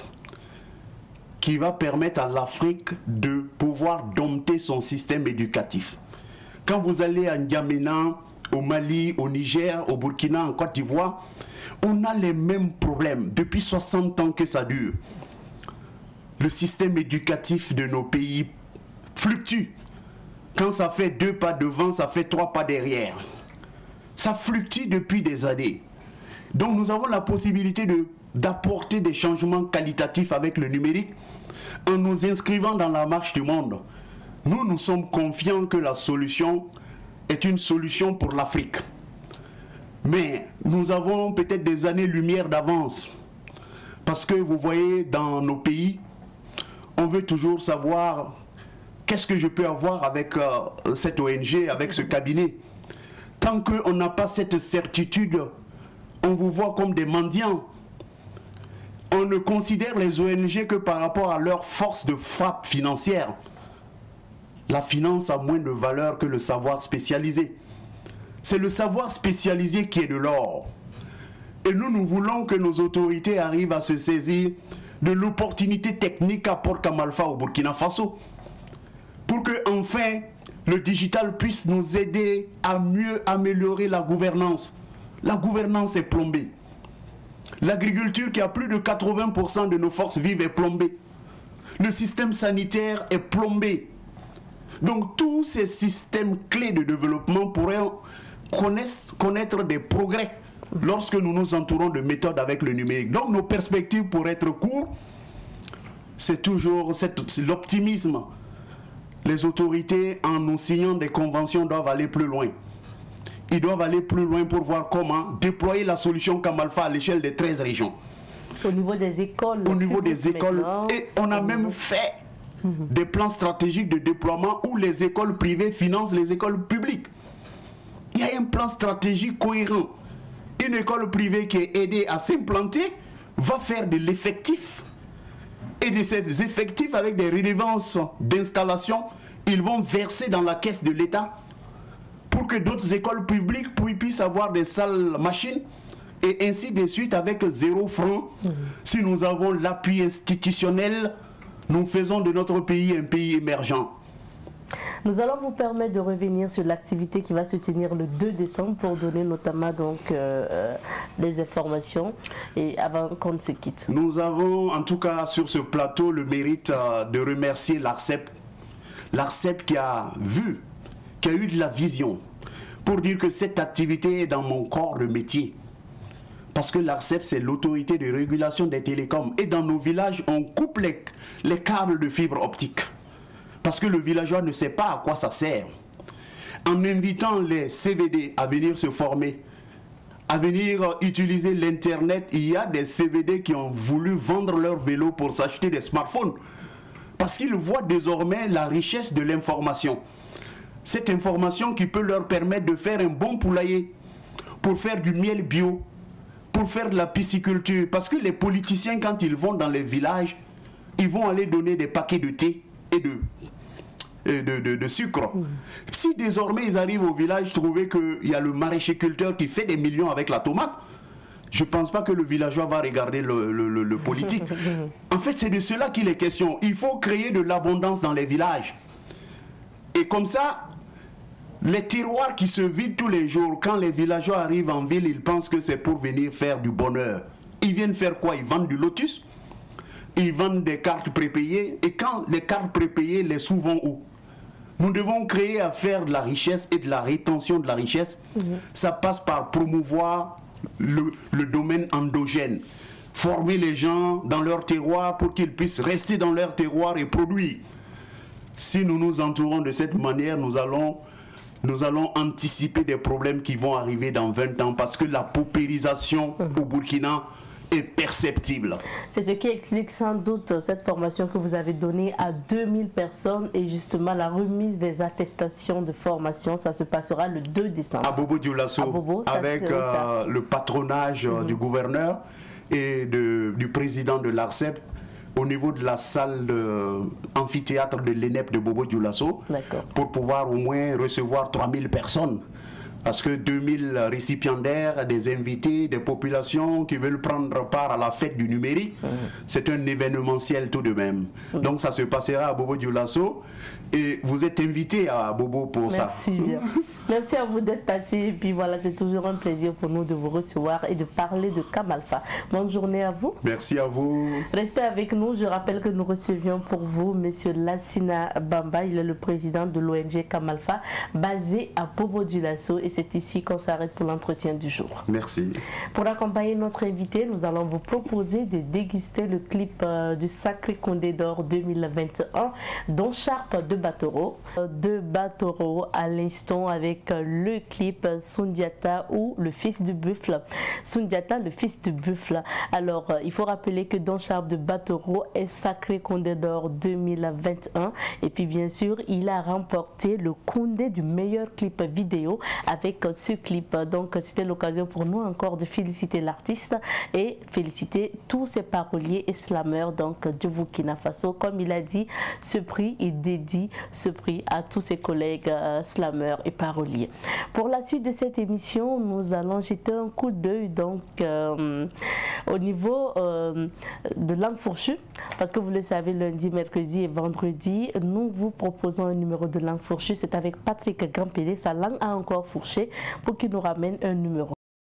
qui va permettre à l'Afrique de pouvoir dompter son système éducatif. Quand vous allez à N'Djamena, au Mali, au Niger, au Burkina, en Côte d'Ivoire, on a les mêmes problèmes. Depuis 60 ans que ça dure. Le système éducatif de nos pays fluctue. Quand ça fait 2 pas devant, ça fait 3 pas derrière. Ça fluctue depuis des années. Donc nous avons la possibilité d'apporter des changements qualitatifs avec le numérique en nous inscrivant dans la marche du monde. Nous sommes confiants que la solution est une solution pour l'Afrique. Mais nous avons peut-être des années-lumière d'avance. Parce que vous voyez, dans nos pays, on veut toujours savoir qu'est-ce que je peux avoir avec cette ONG, avec ce cabinet. Tant qu'on n'a pas cette certitude, on vous voit comme des mendiants. On ne considère les ONG que par rapport à leur force de frappe financière. La finance a moins de valeur que le savoir spécialisé. C'est le savoir spécialisé qui est de l'or. Et nous voulons que nos autorités arrivent à se saisir de l'opportunité technique qu'apporte Kamalfa au Burkina Faso. Pour que, enfin, le digital puisse nous aider à mieux améliorer la gouvernance. La gouvernance est plombée. L'agriculture qui a plus de 80% de nos forces vives est plombée. Le système sanitaire est plombé. Donc tous ces systèmes clés de développement pourraient connaître des progrès lorsque nous nous entourons de méthodes avec le numérique. Donc nos perspectives pour être courtes, c'est toujours l'optimisme. Les autorités, en nous signant des conventions, doivent aller plus loin. Ils doivent aller plus loin pour voir comment déployer la solution Kamalfa à l'échelle des 13 régions. Au niveau des écoles. Au niveau des écoles. Et on a même fait des plans stratégiques de déploiement où les écoles privées financent les écoles publiques. Il y a un plan stratégique cohérent. Une école privée qui est aidée à s'implanter, va faire de l'effectif. Et de ces effectifs avec des redevances d'installation, ils vont verser dans la caisse de l'État pour que d'autres écoles publiques puissent avoir des salles machines et ainsi de suite avec 0 francs. Si nous avons l'appui institutionnel, nous faisons de notre pays un pays émergent. Nous allons vous permettre de revenir sur l'activité qui va se tenir le 2 décembre pour donner notamment donc des informations et avant qu'on ne se quitte. Nous avons en tout cas sur ce plateau le mérite de remercier l'ARCEP. L'ARCEP qui a vu, qui a eu de la vision pour dire que cette activité est dans mon corps de métier. Parce que l'ARCEP, c'est l'autorité de régulation des télécoms. Et dans nos villages, on coupe les câbles de fibre optique. Parce que le villageois ne sait pas à quoi ça sert. En invitant les CVD à venir se former, à venir utiliser l'Internet, il y a des CVD qui ont voulu vendre leur vélo pour s'acheter des smartphones. Parce qu'ils voient désormais la richesse de l'information. Cette information qui peut leur permettre de faire un bon poulailler, pour faire du miel bio, pour faire de la pisciculture. Parce que les politiciens, quand ils vont dans les villages, ils vont aller donner des paquets de thé et de sucre. Si désormais ils arrivent au village trouver qu'il y a le maraîchiculteur qui fait des millions avec la tomate, je ne pense pas que le villageois va regarder le politique. En fait, c'est de cela qu'il est question. Il faut créer de l'abondance dans les villages. Et comme ça, les tiroirs qui se vident tous les jours, quand les villageois arrivent en ville, ils pensent que c'est pour venir faire du bonheur. Ils viennent faire quoi? Ils vendent du lotus, ils vendent des cartes prépayées. Et quand les cartes prépayées, les sous vont où? Nous devons créer à faire de la richesse et de la rétention de la richesse. Ça passe par promouvoir le domaine endogène. Former les gens dans leur terroir pour qu'ils puissent rester dans leur terroir et produire. Si nous nous entourons de cette manière, nous allons anticiper des problèmes qui vont arriver dans 20 ans parce que la paupérisation au Burkina est perceptible. C'est ce qui explique sans doute cette formation que vous avez donnée à 2000 personnes et justement la remise des attestations de formation, ça se passera le 2 décembre. À Bobo-Dioulasso, avec le patronage du gouverneur et du président de l'ARCEP au niveau de la salle amphithéâtre de l'ENEP de Bobo-Dioulasso pour pouvoir au moins recevoir 3000 personnes. Parce que 2000 récipiendaires, des invités, des populations qui veulent prendre part à la fête du numérique, c'est un événementiel tout de même. Donc ça se passera à Bobo-Dioulasso et vous êtes invités à Bobo pour ça. Merci bien. Merci à vous d'être passé. Et puis voilà, c'est toujours un plaisir pour nous de vous recevoir et de parler de Cam Alpha. Bonne journée à vous. Merci à vous. Restez avec nous. Je rappelle que nous recevions pour vous M. Lassina Bamba. Il est le président de l'ONG Cam Alpha, basé à Bobo-Dioulasso. Et c'est ici qu'on s'arrête pour l'entretien du jour. Merci. Pour accompagner notre invité, nous allons vous proposer de déguster le clip du Sacré Condé d'Or 2021, dont Sharp de Batoro. De Batoro à l'instant avec le clip Sundiata ou le fils du buffle. Sundiata, le fils du buffle. Alors, il faut rappeler que Don Sharp de Batoro est Sacré Condé d'Or 2021. Et puis, bien sûr, il a remporté le Condé du meilleur clip vidéo avec ce clip. Donc, c'était l'occasion pour nous encore de féliciter l'artiste et féliciter tous ses paroliers et slameurs donc, du Burkina Faso. Comme il a dit, ce prix, il dédie ce prix à tous ses collègues slameurs et paroliers. Pour la suite de cette émission, nous allons jeter un coup d'œil donc au niveau de Langue Fourchue, parce que vous le savez, lundi, mercredi et vendredi, nous vous proposons un numéro de Langue Fourchue. C'est avec Patrick Gampélé, sa langue a encore fourché, pour qu'il nous ramène un numéro.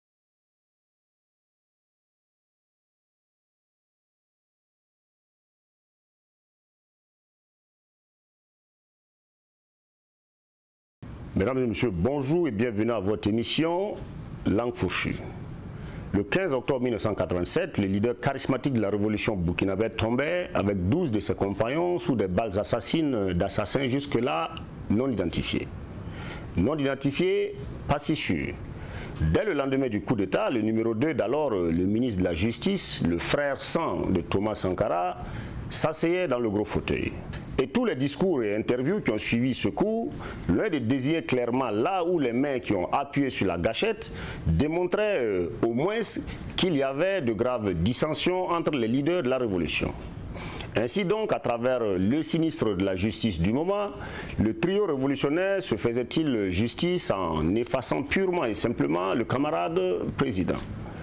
Mesdames et messieurs, bonjour et bienvenue à votre émission Langue Fourchue. Le 15 octobre 1987, le leader charismatique de la révolution burkinabé tombait avec 12 de ses compagnons sous des balles assassines d'assassins jusque-là non identifiés. Non identifiés, pas si sûrs. Dès le lendemain du coup d'État, le numéro 2 d'alors, le ministre de la Justice, le frère sang de Thomas Sankara, s'asseyait dans le gros fauteuil. et tous les discours et interviews qui ont suivi ce coup, l'un des désignés clairement là où les mains qui ont appuyé sur la gâchette démontraient au moins qu'il y avait de graves dissensions entre les leaders de la révolution. Ainsi donc, à travers le sinistre de la justice du moment, le trio révolutionnaire se faisait-il justice en effaçant purement et simplement le camarade président.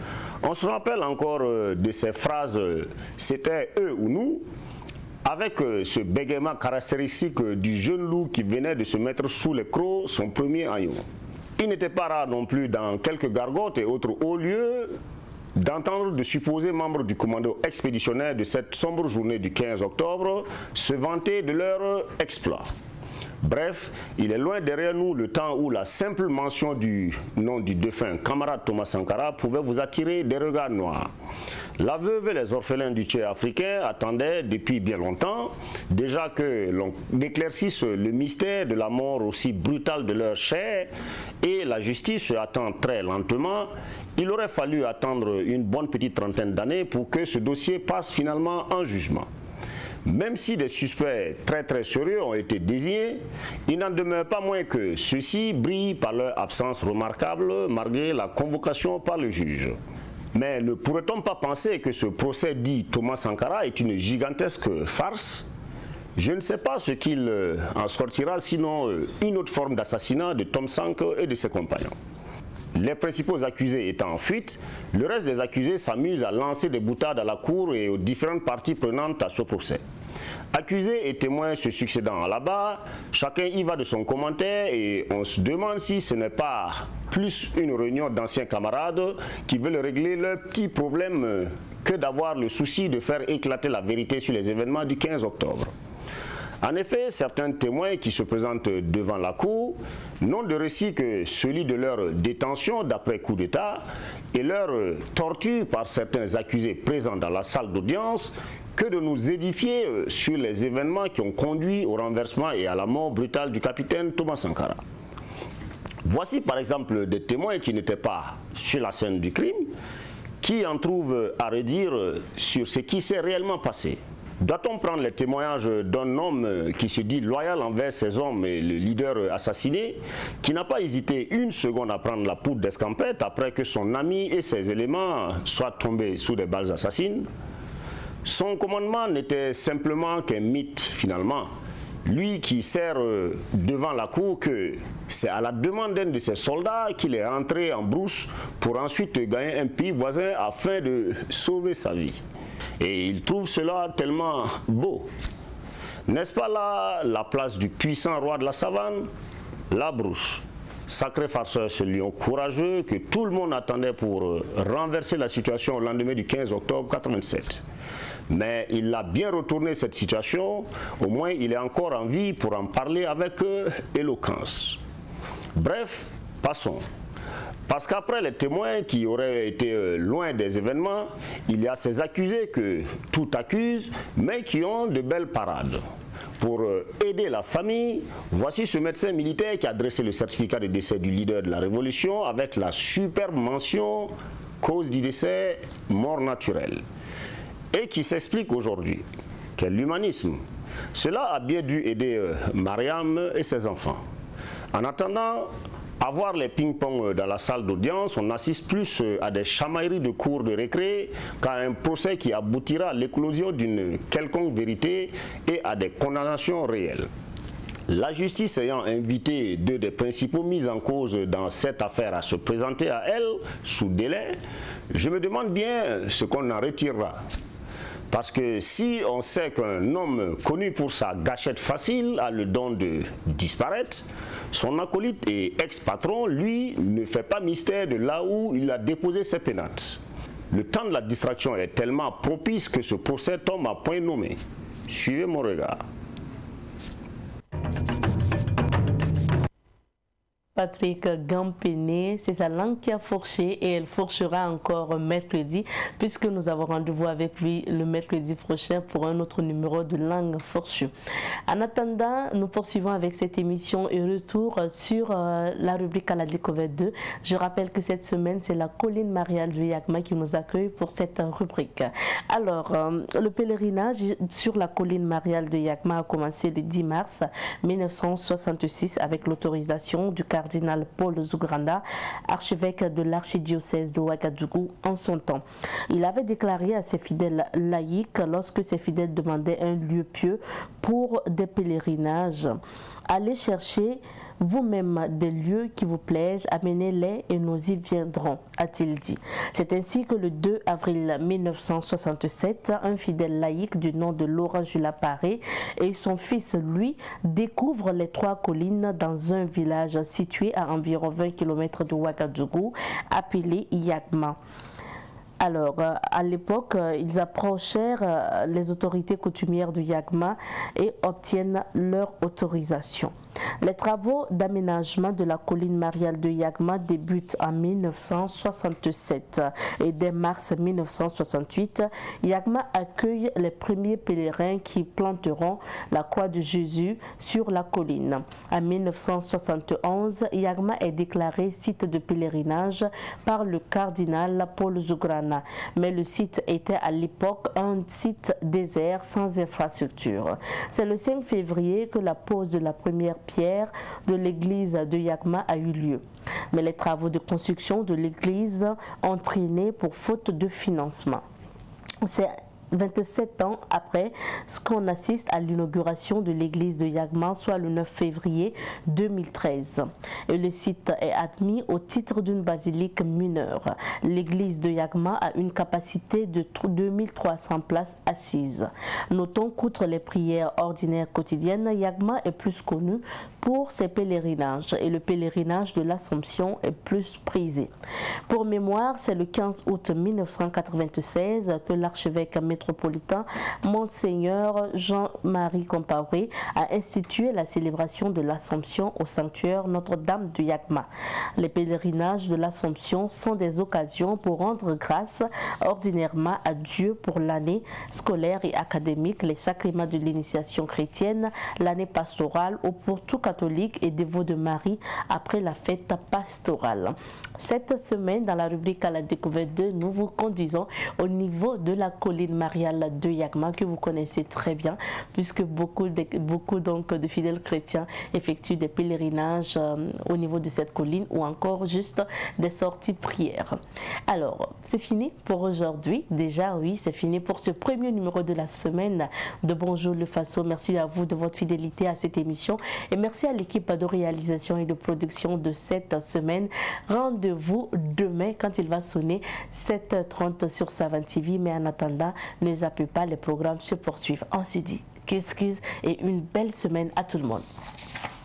On se rappelle encore de ces phrases « c'était eux ou nous », avec ce bégaiement caractéristique du jeune loup qui venait de se mettre sous les crocs son premier agneau. Il n'était pas rare non plus dans quelques gargotes et autres hauts lieux d'entendre de supposés membres du commando expéditionnaire de cette sombre journée du 15 octobre se vanter de leur exploit. Bref, il est loin derrière nous le temps où la simple mention du nom du défunt camarade Thomas Sankara pouvait vous attirer des regards noirs. La veuve et les orphelins du Tchèque africain attendaient depuis bien longtemps déjà que l'on éclaircisse le mystère de la mort aussi brutale de leur chair, et la justice se attend très lentement. Il aurait fallu attendre une bonne petite trentaine d'années pour que ce dossier passe finalement en jugement. Même si des suspects très sérieux ont été désignés, il n'en demeure pas moins que ceux-ci brillent par leur absence remarquable malgré la convocation par le juge. Mais ne pourrait-on pas penser que ce procès dit Thomas Sankara est une gigantesque farce? Je ne sais pas ce qu'il en sortira, sinon une autre forme d'assassinat de Tom Sank et de ses compagnons. Les principaux accusés étant en fuite, le reste des accusés s'amuse à lancer des boutades à la cour et aux différentes parties prenantes à ce procès. Accusés et témoins se succédant à la barre, chacun y va de son commentaire et on se demande si ce n'est pas plus une réunion d'anciens camarades qui veulent régler leurs petits problèmes que d'avoir le souci de faire éclater la vérité sur les événements du 15 octobre. En effet, certains témoins qui se présentent devant la cour n'ont de récit que celui de leur détention d'après coup d'État et leur torture par certains accusés présents dans la salle d'audience que de nous édifier sur les événements qui ont conduit au renversement et à la mort brutale du capitaine Thomas Sankara. Voici par exemple des témoins qui n'étaient pas sur la scène du crime, qui en trouvent à redire sur ce qui s'est réellement passé. Doit-on prendre les témoignages d'un homme qui se dit loyal envers ses hommes et le leader assassiné, qui n'a pas hésité une seconde à prendre la poudre d'escampette après que son ami et ses éléments soient tombés sous des balles assassines? Son commandement n'était simplement qu'un mythe finalement. Lui qui sert devant la cour que c'est à la demande d'un de ses soldats qu'il est entré en brousse pour ensuite gagner un pays voisin afin de sauver sa vie. Et il trouve cela tellement beau. N'est-ce pas là la place du puissant roi de la savane? La brousse. Sacré farceur, ce lion courageux que tout le monde attendait pour renverser la situation au lendemain du 15 octobre 87. Mais il a bien retourné cette situation, au moins il est encore en vie pour en parler avec éloquence. Bref, passons. Parce qu'après les témoins qui auraient été loin des événements, il y a ces accusés que tout accuse, mais qui ont de belles parades. Pour aider la famille, voici ce médecin militaire qui a dressé le certificat de décès du leader de la Révolution avec la superbe mention « cause du décès, mort naturelle » et qui s'explique aujourd'hui. Quel humanisme! Cela a bien dû aider Mariam et ses enfants. En attendant, à voir les ping-pong dans la salle d'audience, on assiste plus à des chamailleries de cours de récré qu'à un procès qui aboutira à l'éclosion d'une quelconque vérité et à des condamnations réelles. La justice ayant invité deux des principaux mis en cause dans cette affaire à se présenter à elle sous délai, je me demande bien ce qu'on en retirera. Parce que si on sait qu'un homme connu pour sa gâchette facile a le don de disparaître, son acolyte et ex-patron, lui, ne fait pas mystère de là où il a déposé ses pénates. Le temps de la distraction est tellement propice que ce procès tombe à point nommé. Suivez mon regard. Patrick Gampené, c'est sa langue qui a fourché et elle fourchera encore mercredi puisque nous avons rendez-vous avec lui le mercredi prochain pour un autre numéro de langue fourchue. En attendant, nous poursuivons avec cette émission et retour sur la rubrique à la découverte 2. Je rappelle que cette semaine, c'est la colline mariale de Yagma qui nous accueille pour cette rubrique. Alors, le pèlerinage sur la colline mariale de Yagma a commencé le 10 mars 1966 avec l'autorisation du cardinal Paul Zugranda, archevêque de l'archidiocèse de Ouagadougou en son temps. Il avait déclaré à ses fidèles laïcs, lorsque ces fidèles demandaient un lieu pieux pour des pèlerinages: allez chercher vous-même des lieux qui vous plaisent, amenez-les et nous y viendrons, a-t-il dit. C'est ainsi que le 2 avril 1967, un fidèle laïc du nom de Laurent Jules Paré et son fils, lui, découvrent les 3 collines dans un village situé à environ 20 km de Ouagadougou, appelé Yagma. Alors, à l'époque, ils approchèrent les autorités coutumières de Yagma et obtiennent leur autorisation. Les travaux d'aménagement de la colline mariale de Yagma débutent en 1967 et dès mars 1968, Yagma accueille les premiers pèlerins qui planteront la croix de Jésus sur la colline. En 1971, Yagma est déclaré site de pèlerinage par le cardinal Paul Zugrana, mais le site était à l'époque un site désert sans infrastructure. C'est le 5 février que la pose de la première pierre de l'église de Yagma a eu lieu. Mais les travaux de construction de l'église ont traîné pour faute de financement. C'est 27 ans après ce qu'on assiste à l'inauguration de l'église de Yagma, soit le 9 février 2013. Et le site est admis au titre d'une basilique mineure. L'église de Yagma a une capacité de 2300 places assises. Notons qu'outre les prières ordinaires quotidiennes, Yagma est plus connu pour ses pèlerinages et le pèlerinage de l'Assomption est plus prisé. Pour mémoire, c'est le 15 août 1996 que l'archevêque métropolitain Monseigneur Jean-Marie Compaoré a institué la célébration de l'Assomption au sanctuaire Notre-Dame de Yagma. Les pèlerinages de l'Assomption sont des occasions pour rendre grâce ordinairement à Dieu pour l'année scolaire et académique, les sacrements de l'initiation chrétienne, l'année pastorale ou pour tout catholique et dévot de Marie après la fête pastorale. Cette semaine, dans la rubrique à la découverte 2, nous vous conduisons au niveau de la colline mariale de Yagma que vous connaissez très bien puisque beaucoup donc de fidèles chrétiens effectuent des pèlerinages au niveau de cette colline ou encore juste des sorties prières. Alors, c'est fini pour aujourd'hui. Déjà, oui, c'est fini pour ce premier numéro de la semaine de Bonjour le Faso. Merci à vous de votre fidélité à cette émission et merci à l'équipe de réalisation et de production de cette semaine. Rendez-vous demain quand il va sonner 7h30 sur Savane TV, mais en attendant, ne zappez pas, les programmes se poursuivent. On se dit qu'excuse et une belle semaine à tout le monde.